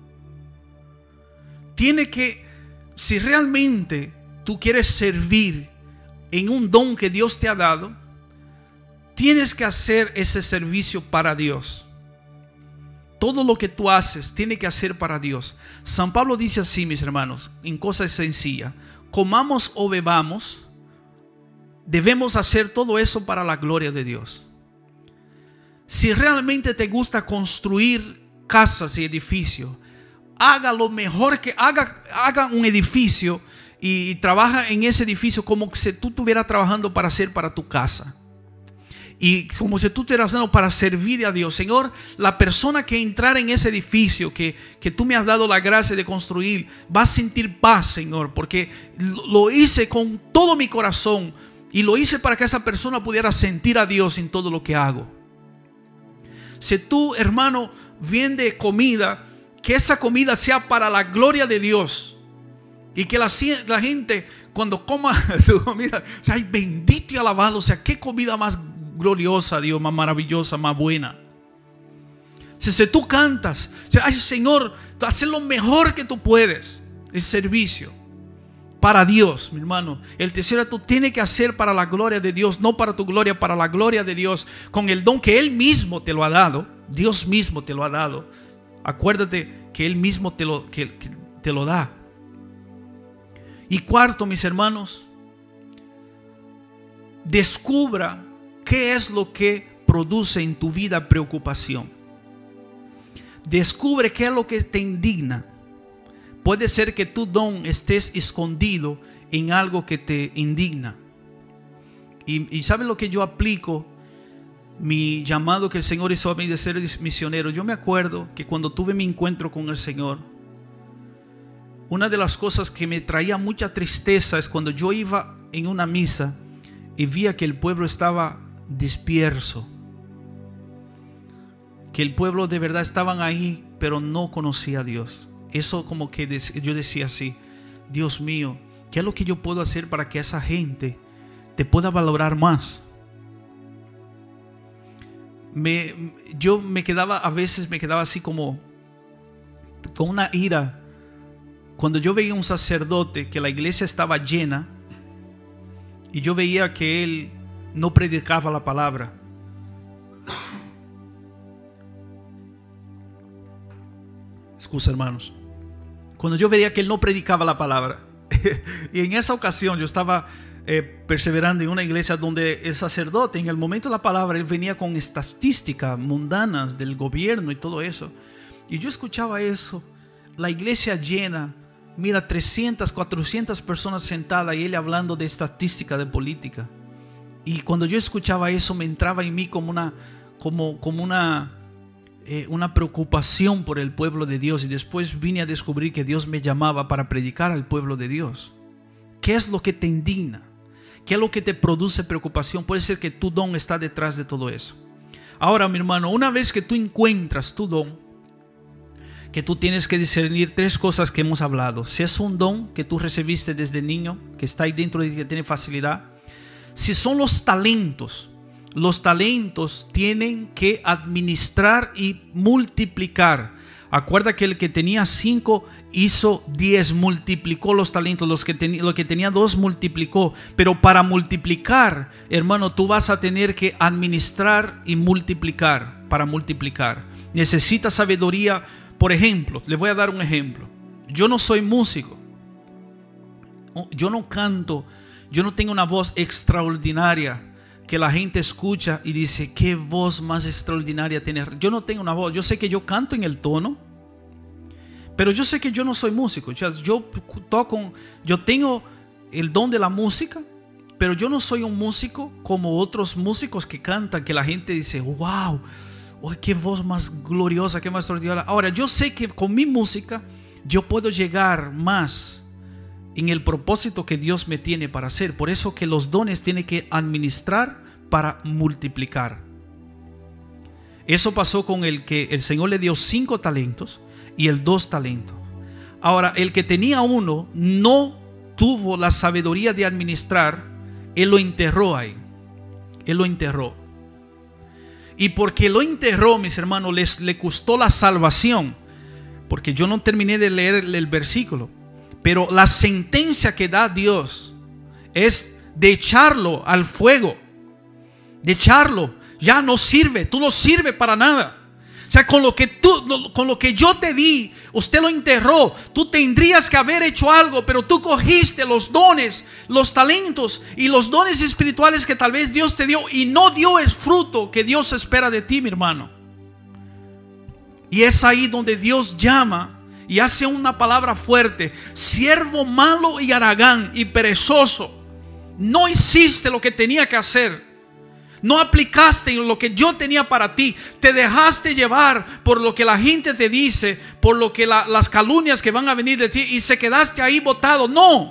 Tiene que, si realmente tú quieres servir en un don que Dios te ha dado, tienes que hacer ese servicio para Dios. Todo lo que tú haces tiene que hacer para Dios. San Pablo dice así, mis hermanos, en cosas sencillas: comamos o bebamos, debemos hacer todo eso para la gloria de Dios. Si realmente te gusta construir casas y edificios, haga lo mejor que haga, haga un edificio y, y trabaja en ese edificio como si tú estuvieras trabajando para hacer para tu casa. Y como si tú estuvieras haciendo para servir a Dios. Señor, la persona que entrara en ese edificio que, que tú me has dado la gracia de construir, va a sentir paz, Señor, porque lo hice con todo mi corazón y lo hice para que esa persona pudiera sentir a Dios en todo lo que hago. Si tú, hermano, vende comida, que esa comida sea para la gloria de Dios, y que la, la gente cuando coma tu comida, o sea, ay, bendito y alabado, o sea, qué comida más gloriosa, Dios, más maravillosa, más buena. Si, si tú cantas, o sea, ay, Señor, tú haces lo mejor que tú puedes, el servicio para Dios, mi hermano. El tercero, tú tienes que hacer para la gloria de Dios, no para tu gloria, para la gloria de Dios, con el don que Él mismo te lo ha dado. Dios mismo te lo ha dado. Acuérdate que Él mismo te lo, que, que te lo da. Y cuarto, mis hermanos, descubra qué es lo que produce en tu vida preocupación. Descubre qué es lo que te indigna. Puede ser que tu don estés escondido en algo que te indigna. Y, y ¿sabes lo que yo aplico? Mi llamado que el Señor hizo a mí de ser misionero. Yo me acuerdo que cuando tuve mi encuentro con el Señor, una de las cosas que me traía mucha tristeza es cuando yo iba en una misa y veía que el pueblo estaba disperso, que el pueblo de verdad estaban ahí, pero no conocía a Dios. Eso como que yo decía así: Dios mío, ¿qué es lo que yo puedo hacer para que esa gente te pueda valorar más? Me, yo me quedaba, a veces me quedaba así como con una ira cuando yo veía un sacerdote que la iglesia estaba llena y yo veía que él no predicaba la palabra. Excusa, hermanos. Cuando yo veía que él no predicaba la palabra y en esa ocasión yo estaba eh, perseverando en una iglesia donde el sacerdote, en el momento de la palabra, él venía con estadísticas mundanas del gobierno y todo eso, y yo escuchaba eso, la iglesia llena, mira, trescientas, cuatrocientas personas sentadas y él hablando de estadística, de política. Y cuando yo escuchaba eso, me entraba en mí como una, como, como una, eh, una preocupación por el pueblo de Dios. Y después vine a descubrir que Dios me llamaba para predicar al pueblo de Dios. ¿Qué es lo que te indigna? ¿Qué es lo que te produce preocupación? Puede ser que tu don está detrás de todo eso. Ahora, mi hermano, una vez que tú encuentras tu don, que tú tienes que discernir tres cosas que hemos hablado. Si es un don que tú recibiste desde niño, que está ahí dentro y que tiene facilidad. Si son los talentos, los talentos tienen que administrar y multiplicar. Acuerda que el que tenía cinco hizo diez, multiplicó los talentos. Los que ten, lo que tenía dos multiplicó. Pero para multiplicar, hermano, tú vas a tener que administrar y multiplicar. Para multiplicar. necesitas sabiduría. Por ejemplo, les voy a dar un ejemplo. Yo no soy músico. Yo no canto. Yo no tengo una voz extraordinaria que la gente escucha y dice, qué voz más extraordinaria tienes. Yo no tengo una voz. Yo sé que yo canto en el tono, pero yo sé que yo no soy músico. Yo toco, yo tengo el don de la música, pero yo no soy un músico como otros músicos que cantan, que la gente dice, wow, oh, qué voz más gloriosa, qué más extraordinaria. Ahora, yo sé que con mi música yo puedo llegar más en el propósito que Dios me tiene para hacer. Por eso que los dones tienen que administrar para multiplicar. Eso pasó con el que el Señor le dio cinco talentos y el dos talentos. Ahora, el que tenía uno no tuvo la sabiduría de administrar. Él lo enterró ahí. Él lo enterró. Y porque lo enterró, mis hermanos, les, le costó la salvación. Porque yo no terminé de leer el, el versículo. Pero la sentencia que da Dios es de echarlo al fuego. De echarlo. Ya no sirve. Tú no sirves para nada. O sea, con lo que tú, con lo que yo te di, usted lo enterró. Tú tendrías que haber hecho algo, pero tú cogiste los dones, los talentos y los dones espirituales que tal vez Dios te dio y no dio el fruto que Dios espera de ti, mi hermano. Y es ahí donde Dios llama y hace una palabra fuerte: siervo malo y haragán y perezoso, no hiciste lo que tenía que hacer. No aplicaste lo que yo tenía para ti. Te dejaste llevar por lo que la gente te dice, por lo que la, las calumnias que van a venir de ti, y se quedaste ahí botado. No.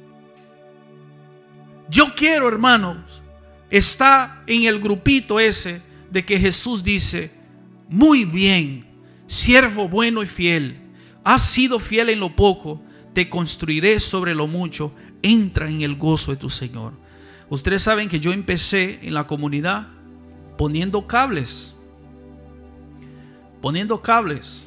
Yo quiero, hermanos, está en el grupito ese de que Jesús dice: muy bien, siervo bueno y fiel. Has sido fiel en lo poco, te construiré sobre lo mucho. Entra en el gozo de tu Señor. Ustedes saben que yo empecé en la comunidad poniendo cables. Poniendo cables.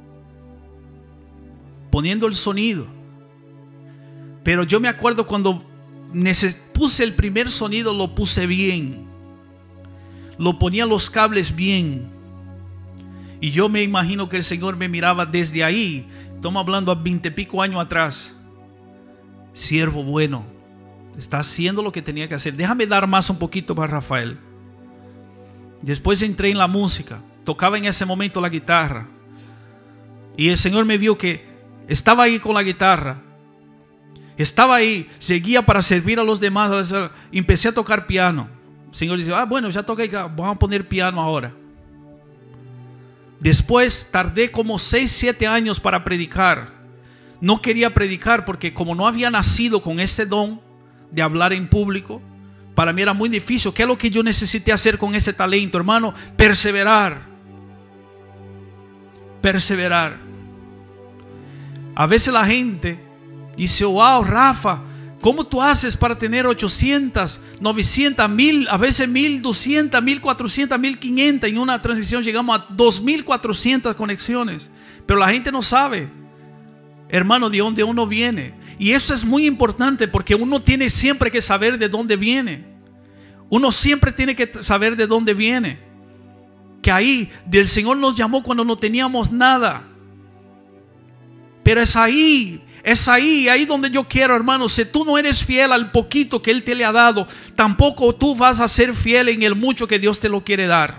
Poniendo el sonido. Pero yo me acuerdo cuando puse el primer sonido, lo puse bien. Lo ponía los cables bien. Y yo me imagino que el Señor me miraba desde ahí. Estamos hablando a veinte y pico años atrás. Siervo bueno, está haciendo lo que tenía que hacer. Déjame dar más un poquito para Rafael. Después entré en la música. Tocaba en ese momento la guitarra. Y el Señor me vio que estaba ahí con la guitarra. Estaba ahí, seguía para servir a los demás. Empecé a tocar piano. El Señor dice: ah, bueno, ya toqué, vamos a poner piano ahora. Después tardé como seis, siete años para predicar. No quería predicar porque como no había nacido con ese don de hablar en público, para mí era muy difícil. ¿Qué es lo que yo necesité hacer con ese talento, hermano? Perseverar. Perseverar. A veces la gente dice: wow, Rafa, ¿cómo tú haces para tener ochocientas, novecientas, mil, a veces mil doscientas, mil cuatrocientas, mil quinientas? En una transmisión llegamos a dos mil cuatrocientas conexiones. Pero la gente no sabe, hermano, de dónde uno viene. Y eso es muy importante porque uno tiene siempre que saber de dónde viene. Uno siempre tiene que saber de dónde viene. Que ahí, del Señor nos llamó cuando no teníamos nada. Pero es ahí, es ahí, ahí donde yo quiero, hermano. Si tú no eres fiel al poquito que Él te le ha dado, tampoco tú vas a ser fiel en el mucho que Dios te lo quiere dar.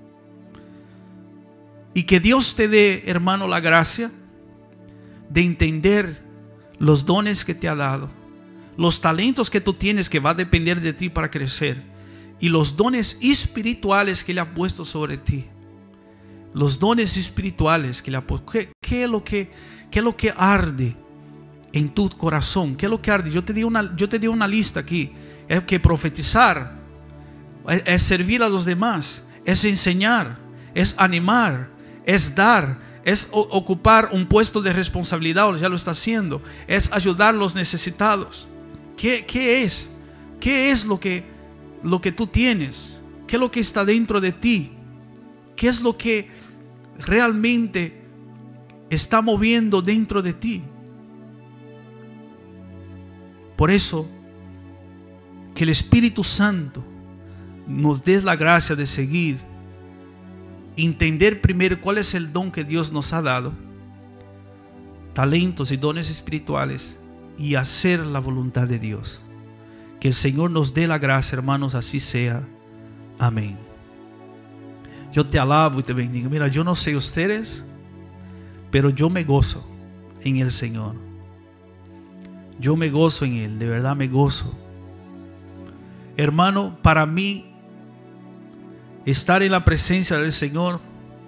Y que Dios te dé, hermano, la gracia de entender los dones que te ha dado, los talentos que tú tienes, que va a depender de ti para crecer, y los dones espirituales que Él ha puesto sobre ti. Los dones espirituales que Él ha puesto. ¿Qué, qué es lo que, qué es lo que arde en tu corazón? ¿Qué es lo que arde? Yo te di una, yo te di una lista aquí. Es que profetizar, es, es servir a los demás, es enseñar, es animar, es dar, es ocupar un puesto de responsabilidad, ya lo está haciendo. Es ayudar a los necesitados. ¿Qué, qué es? ¿Qué es lo que, lo que tú tienes? ¿Qué es lo que está dentro de ti? ¿Qué es lo que realmente está moviendo dentro de ti? Por eso, que el Espíritu Santo nos dé la gracia de seguir entender primero cuál es el don que Dios nos ha dado, talentos y dones espirituales, y hacer la voluntad de Dios. Que el Señor nos dé la gracia, hermanos, así sea. Amén. Yo te alabo y te bendigo. Mira, yo no sé ustedes, pero yo me gozo en el Señor. Yo me gozo en Él, de verdad me gozo. Hermano, para mí, estar en la presencia del Señor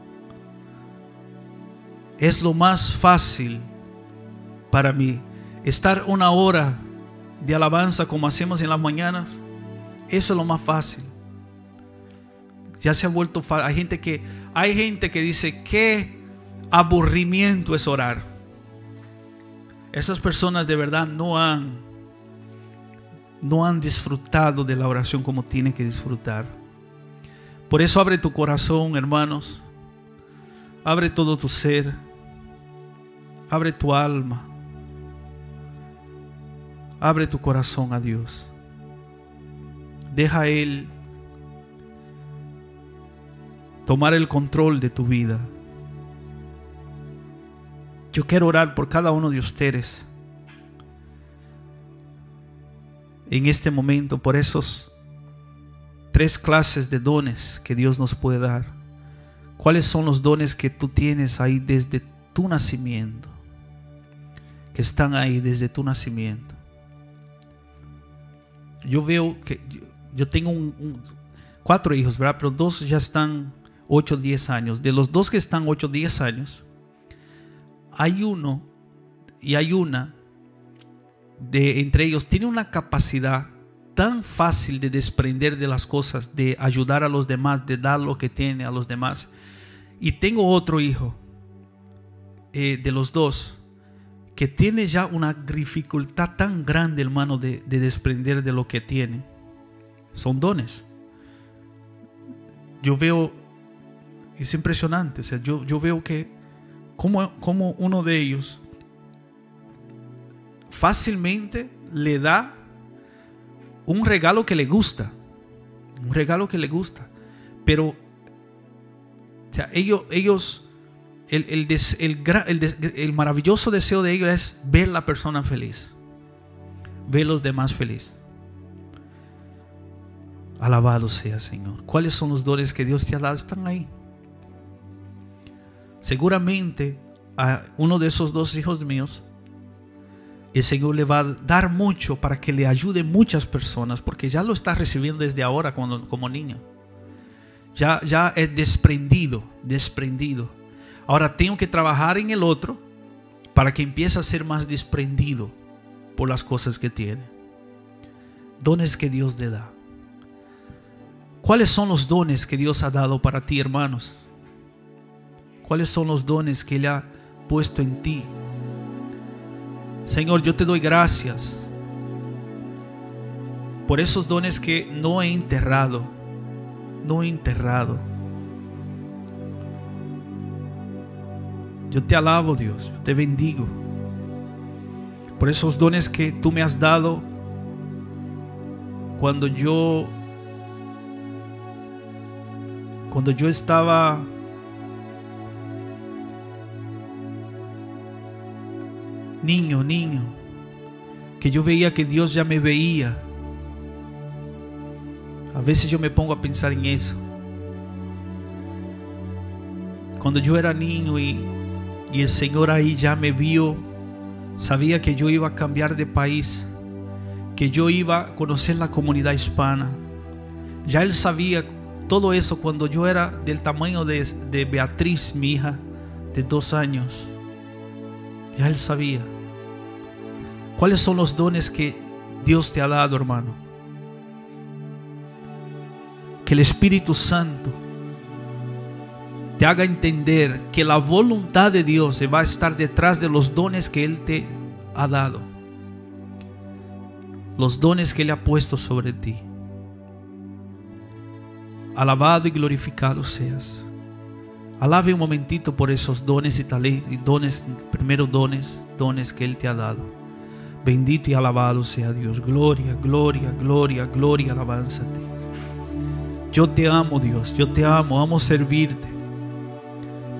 es lo más fácil para mí. Estar una hora de alabanza como hacemos en las mañanas, eso es lo más fácil. Ya se ha vuelto fácil. Hay gente que, hay gente que dice, qué aburrimiento es orar. Esas personas de verdad no han, no han disfrutado de la oración como tienen que disfrutar. Por eso abre tu corazón, hermanos. Abre todo tu ser. Abre tu alma. Abre tu corazón a Dios. Deja a Él tomar el control de tu vida. Yo quiero orar por cada uno de ustedes en este momento, por esos tres clases de dones que Dios nos puede dar. ¿Cuáles son los dones que tú tienes ahí desde tu nacimiento? Que están ahí desde tu nacimiento. Yo veo que yo, yo tengo un, un, cuatro hijos, ¿verdad? Pero dos ya están ocho, diez años. De los dos que están ocho, diez años, hay uno y hay una de entre ellos tiene una capacidad tan fácil de desprender de las cosas, de ayudar a los demás, de dar lo que tiene a los demás. Y tengo otro hijo eh, de los dos que tiene ya una dificultad tan grande, hermano, de, de desprender de lo que tiene. Son dones. Yo veo, es impresionante, o sea, yo, yo veo que como, como uno de ellos fácilmente le da un regalo que le gusta, un regalo que le gusta, pero o sea, ellos, ellos el, el, des, el, el, el maravilloso deseo de ellos es ver la persona feliz, ver los demás feliz. Alabado sea, Señor. ¿Cuáles son los dones que Dios te ha dado? Están ahí. Seguramente a uno de esos dos hijos míos, el Señor le va a dar mucho para que le ayude muchas personas, porque ya lo está recibiendo desde ahora cuando, como niño. Ya, ya es desprendido, desprendido. Ahora tengo que trabajar en el otro para que empiece a ser más desprendido por las cosas que tiene. Dones que Dios le da. ¿Cuáles son los dones que Dios ha dado para ti, hermanos? ¿Cuáles son los dones que Él ha puesto en ti? Señor, yo te doy gracias por esos dones que no he enterrado, no he enterrado. Yo te alabo, Dios, yo te bendigo por esos dones que tú me has dado cuando yo cuando yo estaba niño, niño, que yo veía que Dios ya me veía. A veces yo me pongo a pensar en eso. Cuando yo era niño y, y el Señor ahí ya me vio, sabía que yo iba a cambiar de país, que yo iba a conocer la comunidad hispana. Ya Él sabía todo eso cuando yo era del tamaño de, de Beatriz, mi hija de dos años. Ya Él sabía. ¿Cuáles son los dones que Dios te ha dado, hermano? Que el Espíritu Santo te haga entender que la voluntad de Dios va a estar detrás de los dones que Él te ha dado. Los dones que Él ha puesto sobre ti. Alabado y glorificado seas. Alabe un momentito por esos dones y talentos, dones, primero dones, dones que Él te ha dado. Bendito y alabado sea Dios. Gloria, gloria, gloria, gloria, alabanza a ti. Yo te amo, Dios, yo te amo, amo servirte.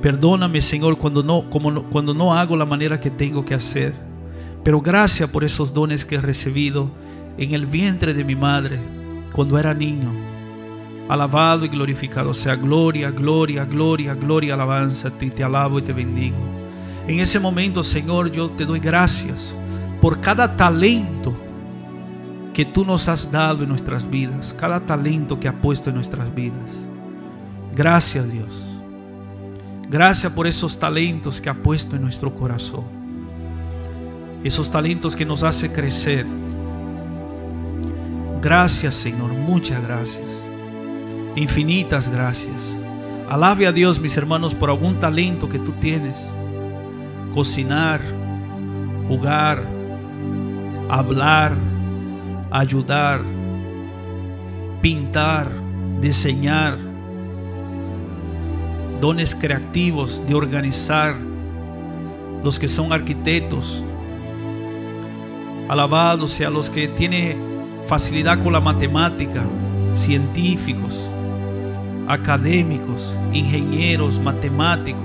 Perdóname, Señor, cuando no, como no, cuando no hago la manera que tengo que hacer. Pero gracias por esos dones que he recibido en el vientre de mi madre cuando era niño. Alabado y glorificado sea. Gloria, gloria, gloria, gloria, alabanza a ti. Te alabo y te bendigo. En ese momento, Señor, yo te doy gracias por cada talento que tú nos has dado en nuestras vidas, cada talento que has puesto en nuestras vidas. Gracias, Dios. Gracias por esos talentos que has puesto en nuestro corazón, esos talentos que nos hacen crecer. Gracias, Señor, muchas gracias, infinitas gracias. Alabe a Dios, mis hermanos, por algún talento que tú tienes: cocinar, jugar, hablar, ayudar, pintar, diseñar, dones creativos de organizar, los que son arquitectos. Alabados sea los que tienen facilidad con la matemática, científicos, académicos, ingenieros, matemáticos.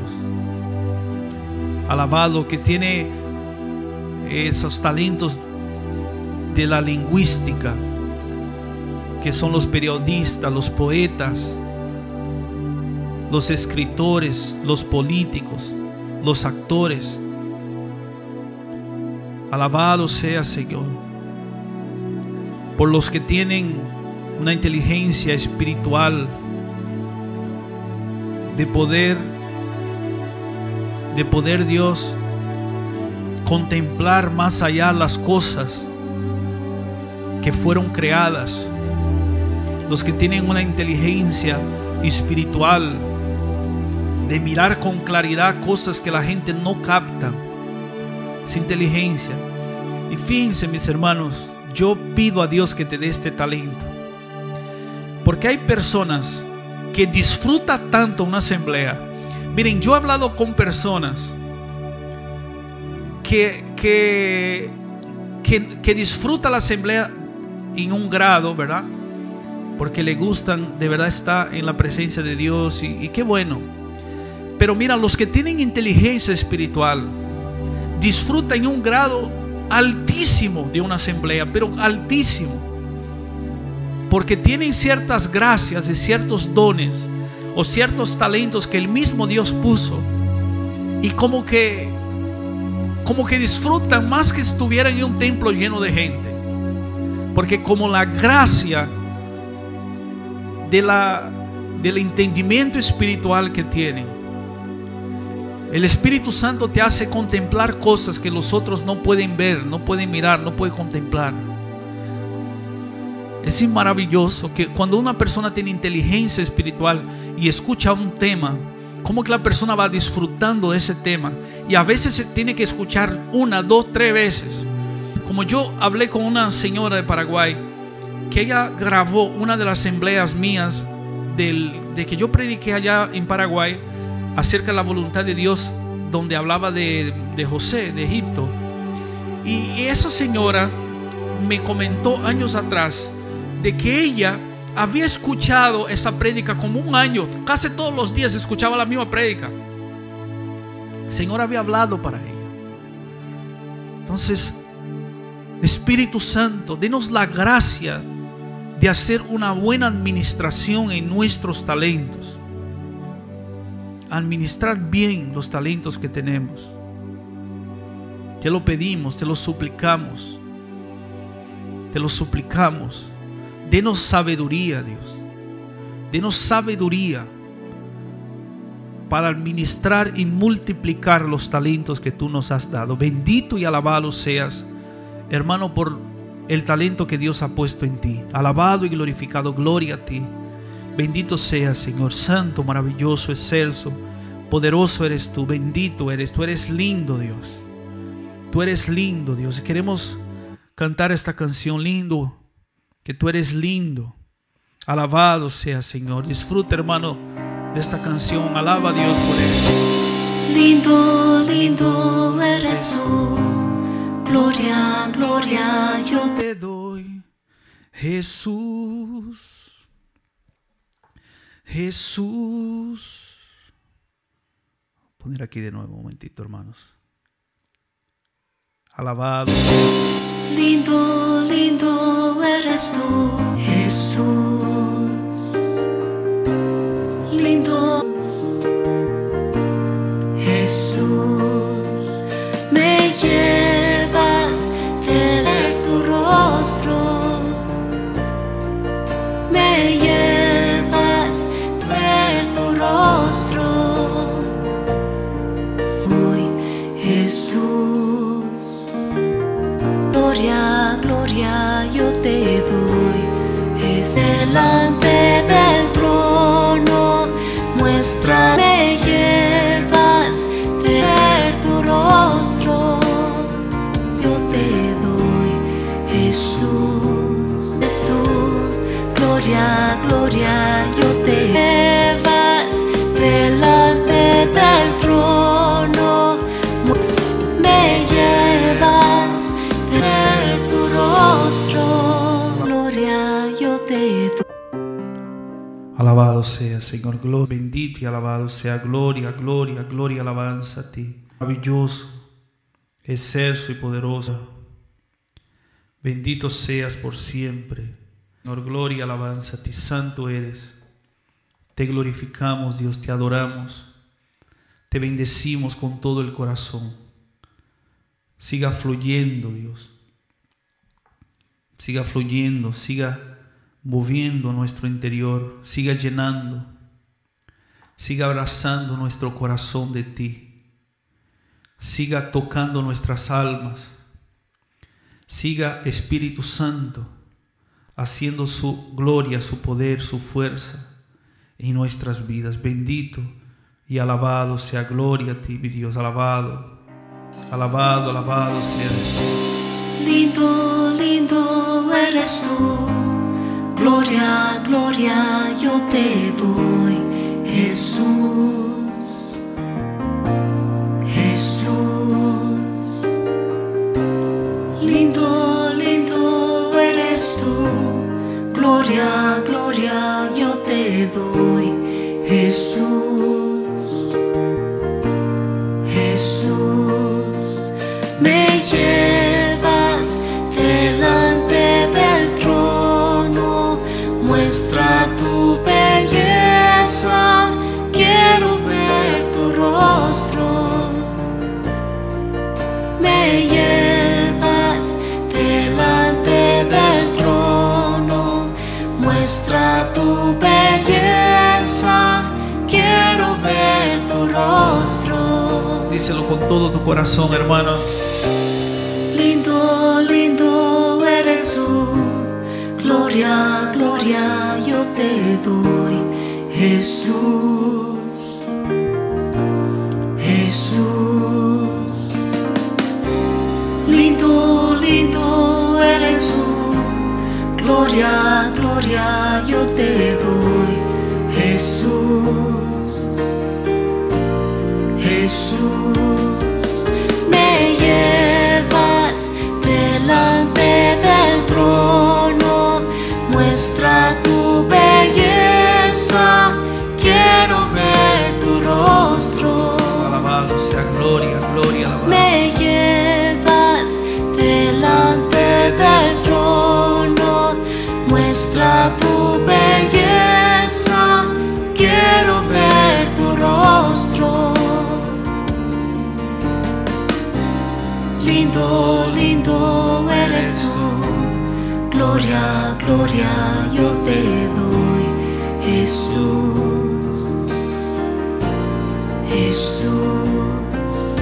Alabado que tiene esos talentos de la lingüística, que son los periodistas, los poetas, los escritores, los políticos, los actores. Alabado sea, Señor, por los que tienen una inteligencia espiritual de poder, de poder, Dios, contemplar más allá las cosas que fueron creadas. Los que tienen una inteligencia espiritual de mirar con claridad cosas que la gente no capta. Esa inteligencia. Y fíjense, mis hermanos, yo pido a Dios que te dé este talento, porque hay personas que disfrutan tanto una asamblea. Miren, yo he hablado con personas que, que, que, que disfrutan la asamblea en un grado, ¿verdad? Porque le gustan, de verdad está en la presencia de Dios, y, y qué bueno. Pero mira, los que tienen inteligencia espiritual disfrutan en un grado altísimo de una asamblea, pero altísimo, porque tienen ciertas gracias y ciertos dones o ciertos talentos que el mismo Dios puso, y como que como que disfrutan más que si estuvieran en un templo lleno de gente, porque como la gracia de la, del entendimiento espiritual que tienen, el Espíritu Santo te hace contemplar cosas que los otros no pueden ver, no pueden mirar, no pueden contemplar. Es maravilloso que cuando una persona tiene inteligencia espiritual y escucha un tema, como que la persona va disfrutando de ese tema, y a veces se tiene que escuchar una, dos, tres veces. Como yo hablé con una señora de Paraguay, que ella grabó una de las asambleas mías del, de que yo prediqué allá en Paraguay acerca de la voluntad de Dios, donde hablaba de, de José, de Egipto. Y esa señora me comentó años atrás de que ella había escuchado esa prédica como un año, casi todos los días escuchaba la misma prédica. El Señor había hablado para ella. Entonces, Espíritu Santo, denos la gracia de hacer una buena administración en nuestros talentos, administrar bien los talentos que tenemos. Te lo pedimos, te lo suplicamos, te lo suplicamos. Denos sabiduría, Dios. Denos sabiduría para administrar y multiplicar los talentos que tú nos has dado. Bendito y alabado seas, hermano, por el talento que Dios ha puesto en ti. Alabado y glorificado, gloria a ti. Bendito seas, Señor, santo, maravilloso, excelso, poderoso eres tú, bendito eres, tú eres lindo, Dios. Tú eres lindo, Dios. Queremos cantar esta canción, lindo, que tú eres lindo. Alabado sea, Señor. Disfruta, hermano, de esta canción. Alaba a Dios por él. Lindo, lindo eres tú. Gloria, gloria yo Te doy, Jesús, Jesús. poner aquí de nuevo un momentito, hermanos. Alabado. Lindo, lindo eres tú, Jesús. Lindo, Jesús. Me llevas de ver tu rostro. Me llevas de ver tu rostro. Uy, Jesús. Gloria, gloria yo te doy. Es delante del trono. Muestra, me llevas de ver tu rostro. Yo te doy, Jesús. Es tú, gloria, gloria yo te llevas delante del trono. Me llevas de ver tu rostro. Gloria yo te doy. Alabado sea, Señor, gloria, bendito y alabado sea, gloria, gloria, gloria, alabanza a ti. Maravilloso, excelso y poderoso. Bendito seas por siempre. Señor, gloria, alabanza a ti. Santo eres. Te glorificamos, Dios, te adoramos. Te bendecimos con todo el corazón. Siga fluyendo, Dios. Siga fluyendo, siga moviendo nuestro interior, siga llenando, siga abrazando nuestro corazón de ti, siga tocando nuestras almas, siga, Espíritu Santo, haciendo su gloria, su poder, su fuerza en nuestras vidas. Bendito y alabado sea, gloria a ti, mi Dios, alabado, alabado, alabado sea. Lindo, lindo eres tú. Gloria, gloria yo te doy, Jesús. Jesús. Lindo, lindo eres tú. Gloria, gloria yo te doy, Jesús. Jesús. Me llevas delante del trono. Muestra tu belleza, quiero ver tu rostro. Me llevas delante del trono. Muestra tu belleza, quiero ver tu rostro. Díselo con todo tu corazón, hermano. Lindo, lindo eres tú. Gloria, gloria yo te doy, Jesús. Jesús. Lindo, lindo eres tú. Gloria, gloria yo te doy, Jesús. Jesús. Me llevas delante del trono. Muestra tu belleza, quiero ver tu rostro. Alabado sea, gloria, gloria, alabanza. Me llevas delante del trono. Muestra tu belleza, quiero ver tu rostro. Lindo, lindo eres tú. Gloria, gloria yo te doy, Jesús. Jesús.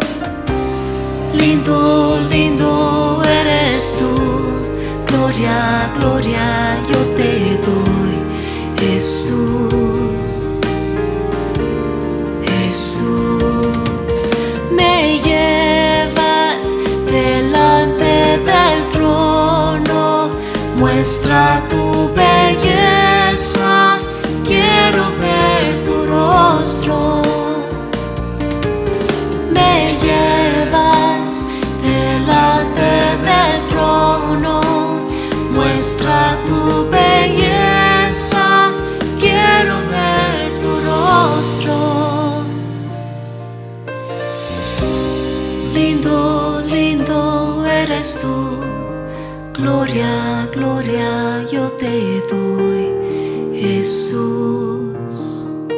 Lindo, lindo eres tú. Gloria, gloria yo te doy, Jesús. Jesús. Me llevas delante del trono. Muestra tu belleza, quiero ver tu rostro. Me llevas delante del trono. Muestra tu belleza, quiero ver tu rostro. Cristo, gloria, gloria yo te doy, Jesús,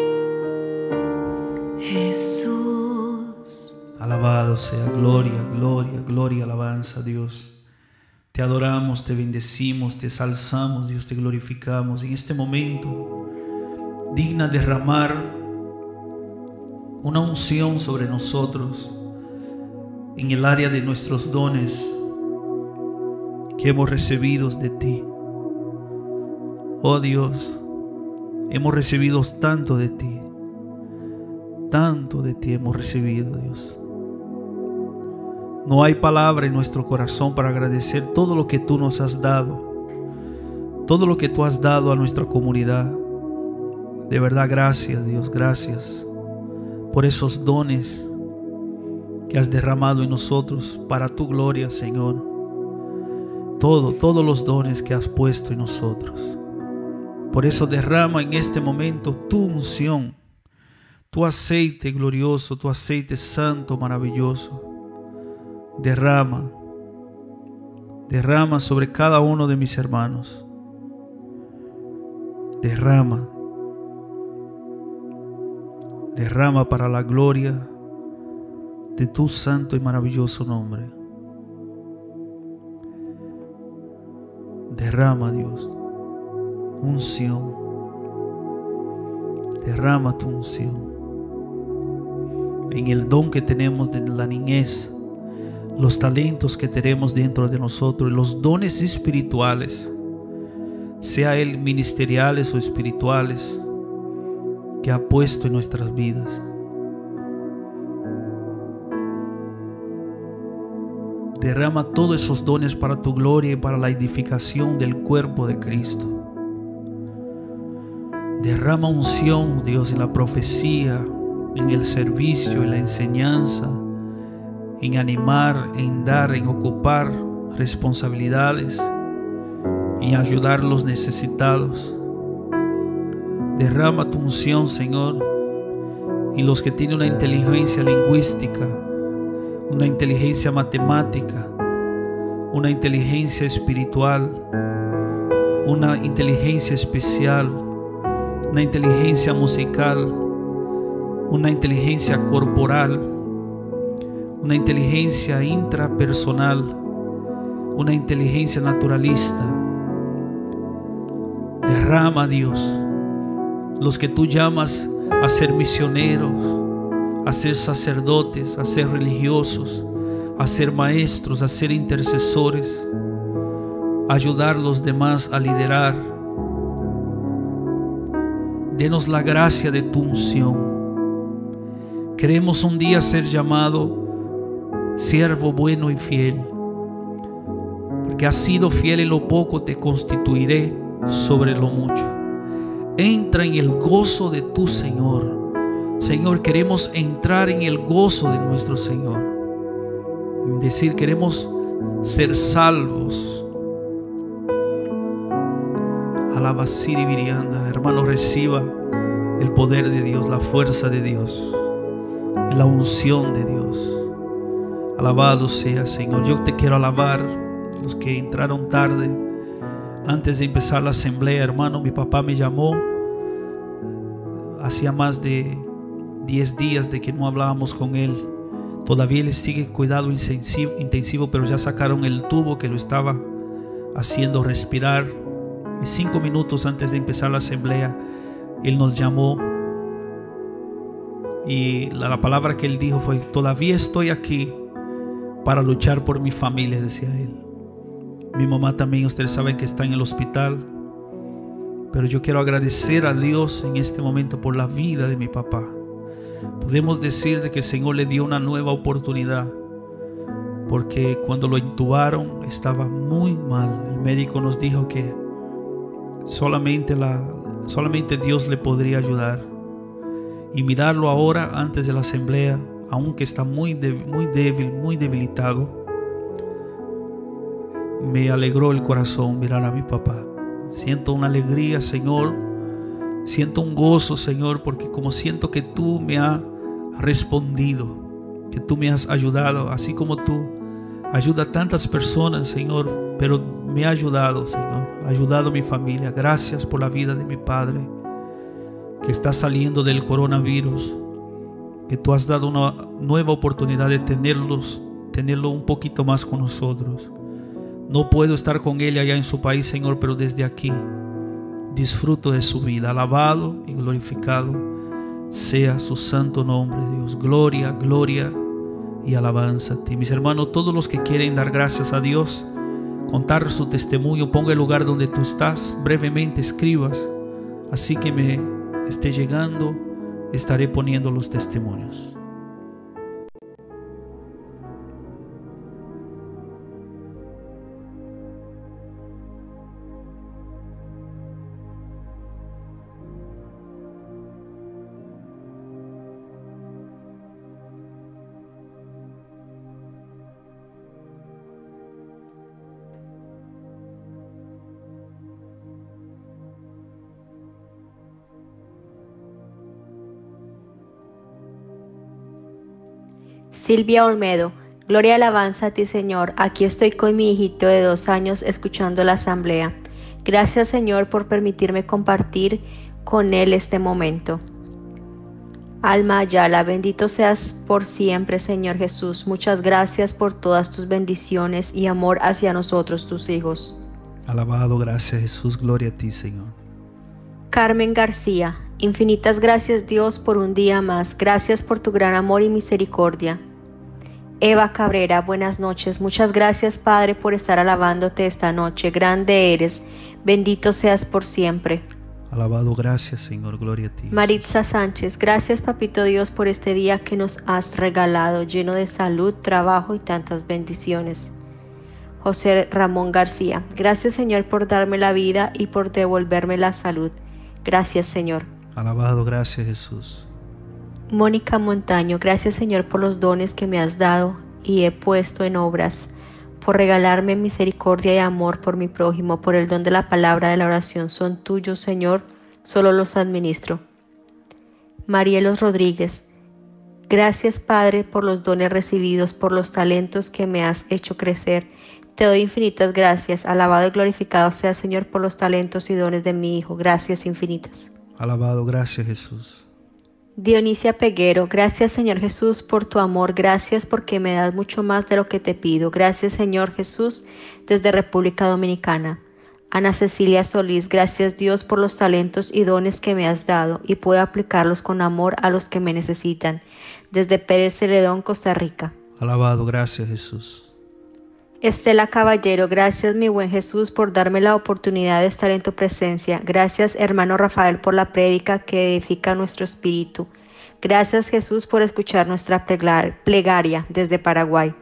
Jesús. Alabado sea, gloria, gloria, gloria, alabanza a Dios. Te adoramos, te bendecimos, te exalzamos, Dios, te glorificamos. En este momento, digna derramar una unción sobre nosotros en el área de nuestros dones que hemos recibido de ti. Oh Dios, hemos recibido tanto de ti, tanto de ti hemos recibido, Dios. No hay palabra en nuestro corazón para agradecer todo lo que tú nos has dado, todo lo que tú has dado a nuestra comunidad. De verdad, gracias, Dios, gracias por esos dones que has derramado en nosotros para tu gloria, Señor. Todo, todos los dones que has puesto en nosotros. Por eso derrama en este momento tu unción, tu aceite glorioso, tu aceite santo, maravilloso. Derrama, derrama sobre cada uno de mis hermanos. Derrama, derrama para la gloria de tu santo y maravilloso nombre. Derrama, Dios, unción. Derrama tu unción en el don que tenemos de la niñez, los talentos que tenemos dentro de nosotros, los dones espirituales, sea el ministeriales o espirituales, que ha puesto en nuestras vidas. Derrama todos esos dones para tu gloria y para la edificación del cuerpo de Cristo. Derrama unción, Dios, en la profecía, en el servicio, en la enseñanza, en animar, en dar, en ocupar responsabilidades, en ayudar a los necesitados. Derrama tu unción, Señor, y los que tienen una inteligencia lingüística, una inteligencia matemática, una inteligencia espiritual, una inteligencia especial, una inteligencia musical, una inteligencia corporal, una inteligencia intrapersonal, una inteligencia naturalista. Derrama, Dios, los que tú llamas a ser misioneros, a ser sacerdotes, a ser religiosos, a ser maestros, a ser intercesores, a ayudar a los demás a liderar. Denos la gracia de tu unción. Queremos un día ser llamado siervo bueno y fiel, porque has sido fiel en lo poco, te constituiré sobre lo mucho. Entra en el gozo de tu Señor. Señor, queremos entrar en el gozo de nuestro Señor. Es decir, queremos ser salvos. Alabasiri virianda. Hermano, reciba el poder de Dios, la fuerza de Dios, la unción de Dios. Alabado sea, Señor. Yo te quiero alabar. Los que entraron tarde, antes de empezar la asamblea, hermano, mi papá me llamó. Hacía más de diez días de que no hablábamos con él. Todavía le sigue cuidado intensivo, intensivo, pero ya sacaron el tubo que lo estaba haciendo respirar. Y cinco minutos antes de empezar la asamblea, él nos llamó. Y la, la palabra que él dijo fue: todavía estoy aquí para luchar por mi familia, decía él. Mi mamá también, ustedes saben que está en el hospital. Pero yo quiero agradecer a Dios en este momento por la vida de mi papá. Podemos decir de que el Señor le dio una nueva oportunidad, porque cuando lo intubaron estaba muy mal. El médico nos dijo que solamente, la, solamente Dios le podría ayudar. Y mirarlo ahora antes de la asamblea, aunque está muy, de, muy débil, muy debilitado, me alegró el corazón mirar a mi papá. Siento una alegría, Señor. Siento un gozo, Señor, porque como siento que tú me has respondido, que tú me has ayudado, así como tú Ayuda a tantas personas, Señor, pero me ha ayudado, Señor. Ha ayudado a mi familia. Gracias por la vida de mi padre, que está saliendo del coronavirus, que tú has dado una nueva oportunidad de tenerlos, tenerlo un poquito más con nosotros. No puedo estar con él allá en su país, Señor, pero desde aquí disfruto de su vida. Alabado y glorificado sea su santo nombre, Dios. Gloria, gloria y alabanza a ti. Mis hermanos, todos los que quieren dar gracias a Dios, contar su testimonio, ponga el lugar donde tú estás, brevemente escribas, así que me esté llegando, estaré poniendo los testimonios. Silvia Olmedo, gloria y alabanza a ti, Señor. Aquí estoy con mi hijito de dos años escuchando la asamblea. Gracias, Señor, por permitirme compartir con él este momento. Alma Ayala, bendito seas por siempre, Señor Jesús. Muchas gracias por todas tus bendiciones y amor hacia nosotros, tus hijos. Alabado, gracias Jesús, gloria a ti, Señor. Carmen García, infinitas gracias, Dios, por un día más. Gracias por tu gran amor y misericordia. Eva Cabrera, buenas noches. Muchas gracias, Padre, por estar alabándote esta noche. Grande eres, bendito seas por siempre. Alabado, gracias, Señor, gloria a ti. Maritza Sánchez, gracias, Papito Dios, por este día que nos has regalado, lleno de salud, trabajo y tantas bendiciones. José Ramón García, gracias, Señor, por darme la vida y por devolverme la salud. Gracias, Señor. Alabado, gracias, Jesús. Mónica Montaño, gracias, Señor, por los dones que me has dado y he puesto en obras, por regalarme misericordia y amor por mi prójimo, por el don de la palabra de la oración. Son tuyos, Señor, solo los administro. Marielos Rodríguez, gracias, Padre, por los dones recibidos, por los talentos que me has hecho crecer. Te doy infinitas gracias. Alabado y glorificado sea, Señor, por los talentos y dones de mi Hijo. Gracias infinitas. Alabado, gracias, Jesús. Dionisia Peguero, gracias, Señor Jesús, por tu amor. Gracias porque me das mucho más de lo que te pido. Gracias, Señor Jesús, desde República Dominicana. Ana Cecilia Solís, gracias, Dios, por los talentos y dones que me has dado y puedo aplicarlos con amor a los que me necesitan. Desde Pérez Celedón, Costa Rica. Alabado, gracias, Jesús. Estela Caballero, gracias, mi buen Jesús, por darme la oportunidad de estar en tu presencia. Gracias, hermano Rafael, por la prédica que edifica nuestro espíritu. Gracias, Jesús, por escuchar nuestra plegaria desde Paraguay.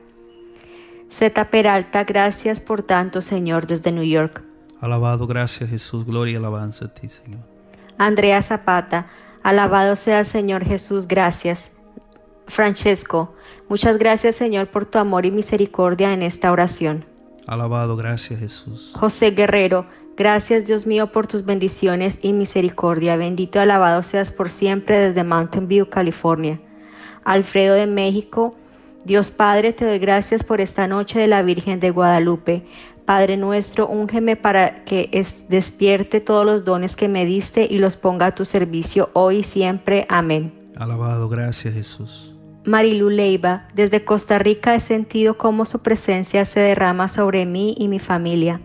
Zeta Peralta, gracias por tanto, Señor, desde New York. Alabado, gracias, Jesús, gloria y alabanza a ti, Señor. Andrea Zapata, alabado sea el Señor Jesús, gracias. Francesco, muchas gracias, Señor, por tu amor y misericordia en esta oración. Alabado, gracias, Jesús. José Guerrero, gracias, Dios mío, por tus bendiciones y misericordia. Bendito y alabado seas por siempre desde Mountain View, California. Alfredo de México, Dios Padre, te doy gracias por esta noche de la Virgen de Guadalupe. Padre nuestro, úngeme para que es, despierte todos los dones que me diste y los ponga a tu servicio hoy y siempre. Amén. Alabado, gracias, Jesús. Marilu Leiva, desde Costa Rica he sentido cómo su presencia se derrama sobre mí y mi familia.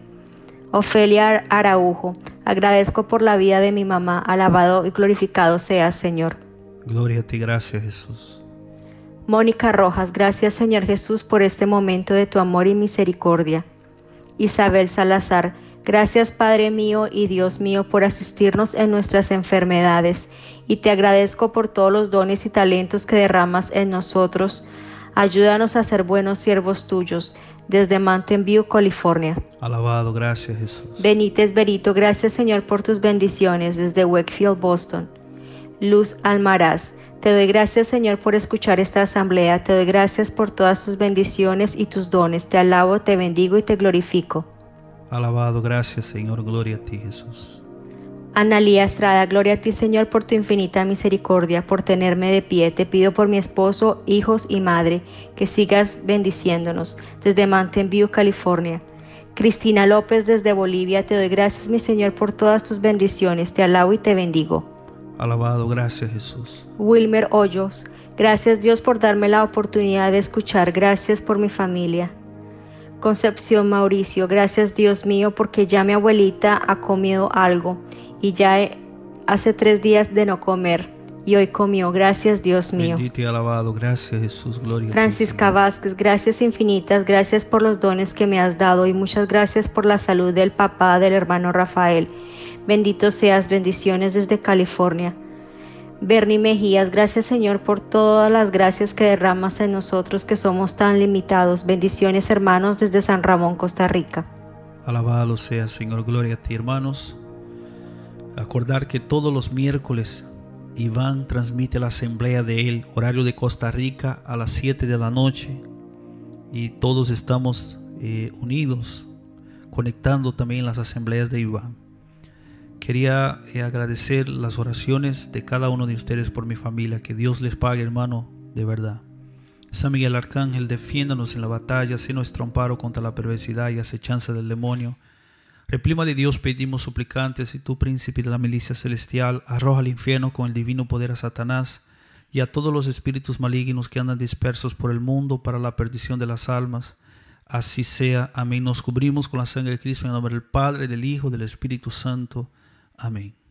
Ofelia Araujo, agradezco por la vida de mi mamá. Alabado y glorificado seas, Señor. Gloria a ti, gracias, Jesús. Mónica Rojas, gracias, Señor Jesús, por este momento de tu amor y misericordia. Isabel Salazar, gracias, Padre mío y Dios mío, por asistirnos en nuestras enfermedades, y te agradezco por todos los dones y talentos que derramas en nosotros. Ayúdanos a ser buenos siervos tuyos, desde Mountain View, California. Alabado, gracias, Jesús. Benítez Berito, gracias, Señor, por tus bendiciones, desde Wakefield, Boston. Luz Almaraz, te doy gracias, Señor, por escuchar esta asamblea. Te doy gracias por todas tus bendiciones y tus dones. Te alabo, te bendigo y te glorifico. Alabado, gracias, Señor, gloria a ti, Jesús. Analía Estrada, gloria a ti, Señor, por tu infinita misericordia, por tenerme de pie. Te pido por mi esposo, hijos y madre, que sigas bendiciéndonos. Desde Mountain View, California. Cristina López, desde Bolivia, te doy gracias, mi Señor, por todas tus bendiciones. Te alabo y te bendigo. Alabado, gracias Jesús. Wilmer Hoyos, gracias Dios por darme la oportunidad de escuchar. Gracias por mi familia. Concepción Mauricio, gracias Dios mío, porque ya mi abuelita ha comido algo y ya he, hace tres días de no comer y hoy comió. Gracias Dios mío. Bendito y alabado, gracias Jesús, gloria Francisca a ti, Vázquez, gracias infinitas, gracias por los dones que me has dado y muchas gracias por la salud del papá del hermano Rafael. Bendito seas, bendiciones desde California. Bernie Mejías, gracias Señor por todas las gracias que derramas en nosotros que somos tan limitados. Bendiciones hermanos desde San Ramón, Costa Rica. Alabado sea Señor, gloria a ti hermanos. Acordar que todos los miércoles Iván transmite la asamblea de él, horario de Costa Rica a las siete de la noche y todos estamos eh, unidos, conectando también las asambleas de Iván. Quería eh, agradecer las oraciones de cada uno de ustedes por mi familia. Que Dios les pague, hermano, de verdad. San Miguel Arcángel, defiéndanos en la batalla, sé nuestro amparo contra la perversidad y acechanza del demonio. Replima de Dios pedimos suplicantes, y tú, príncipe de la milicia celestial, arroja al infierno con el divino poder a Satanás y a todos los espíritus malignos que andan dispersos por el mundo para la perdición de las almas. Así sea. Amén. Nos cubrimos con la sangre de Cristo en el nombre del Padre, del Hijo y del Espíritu Santo. Amén.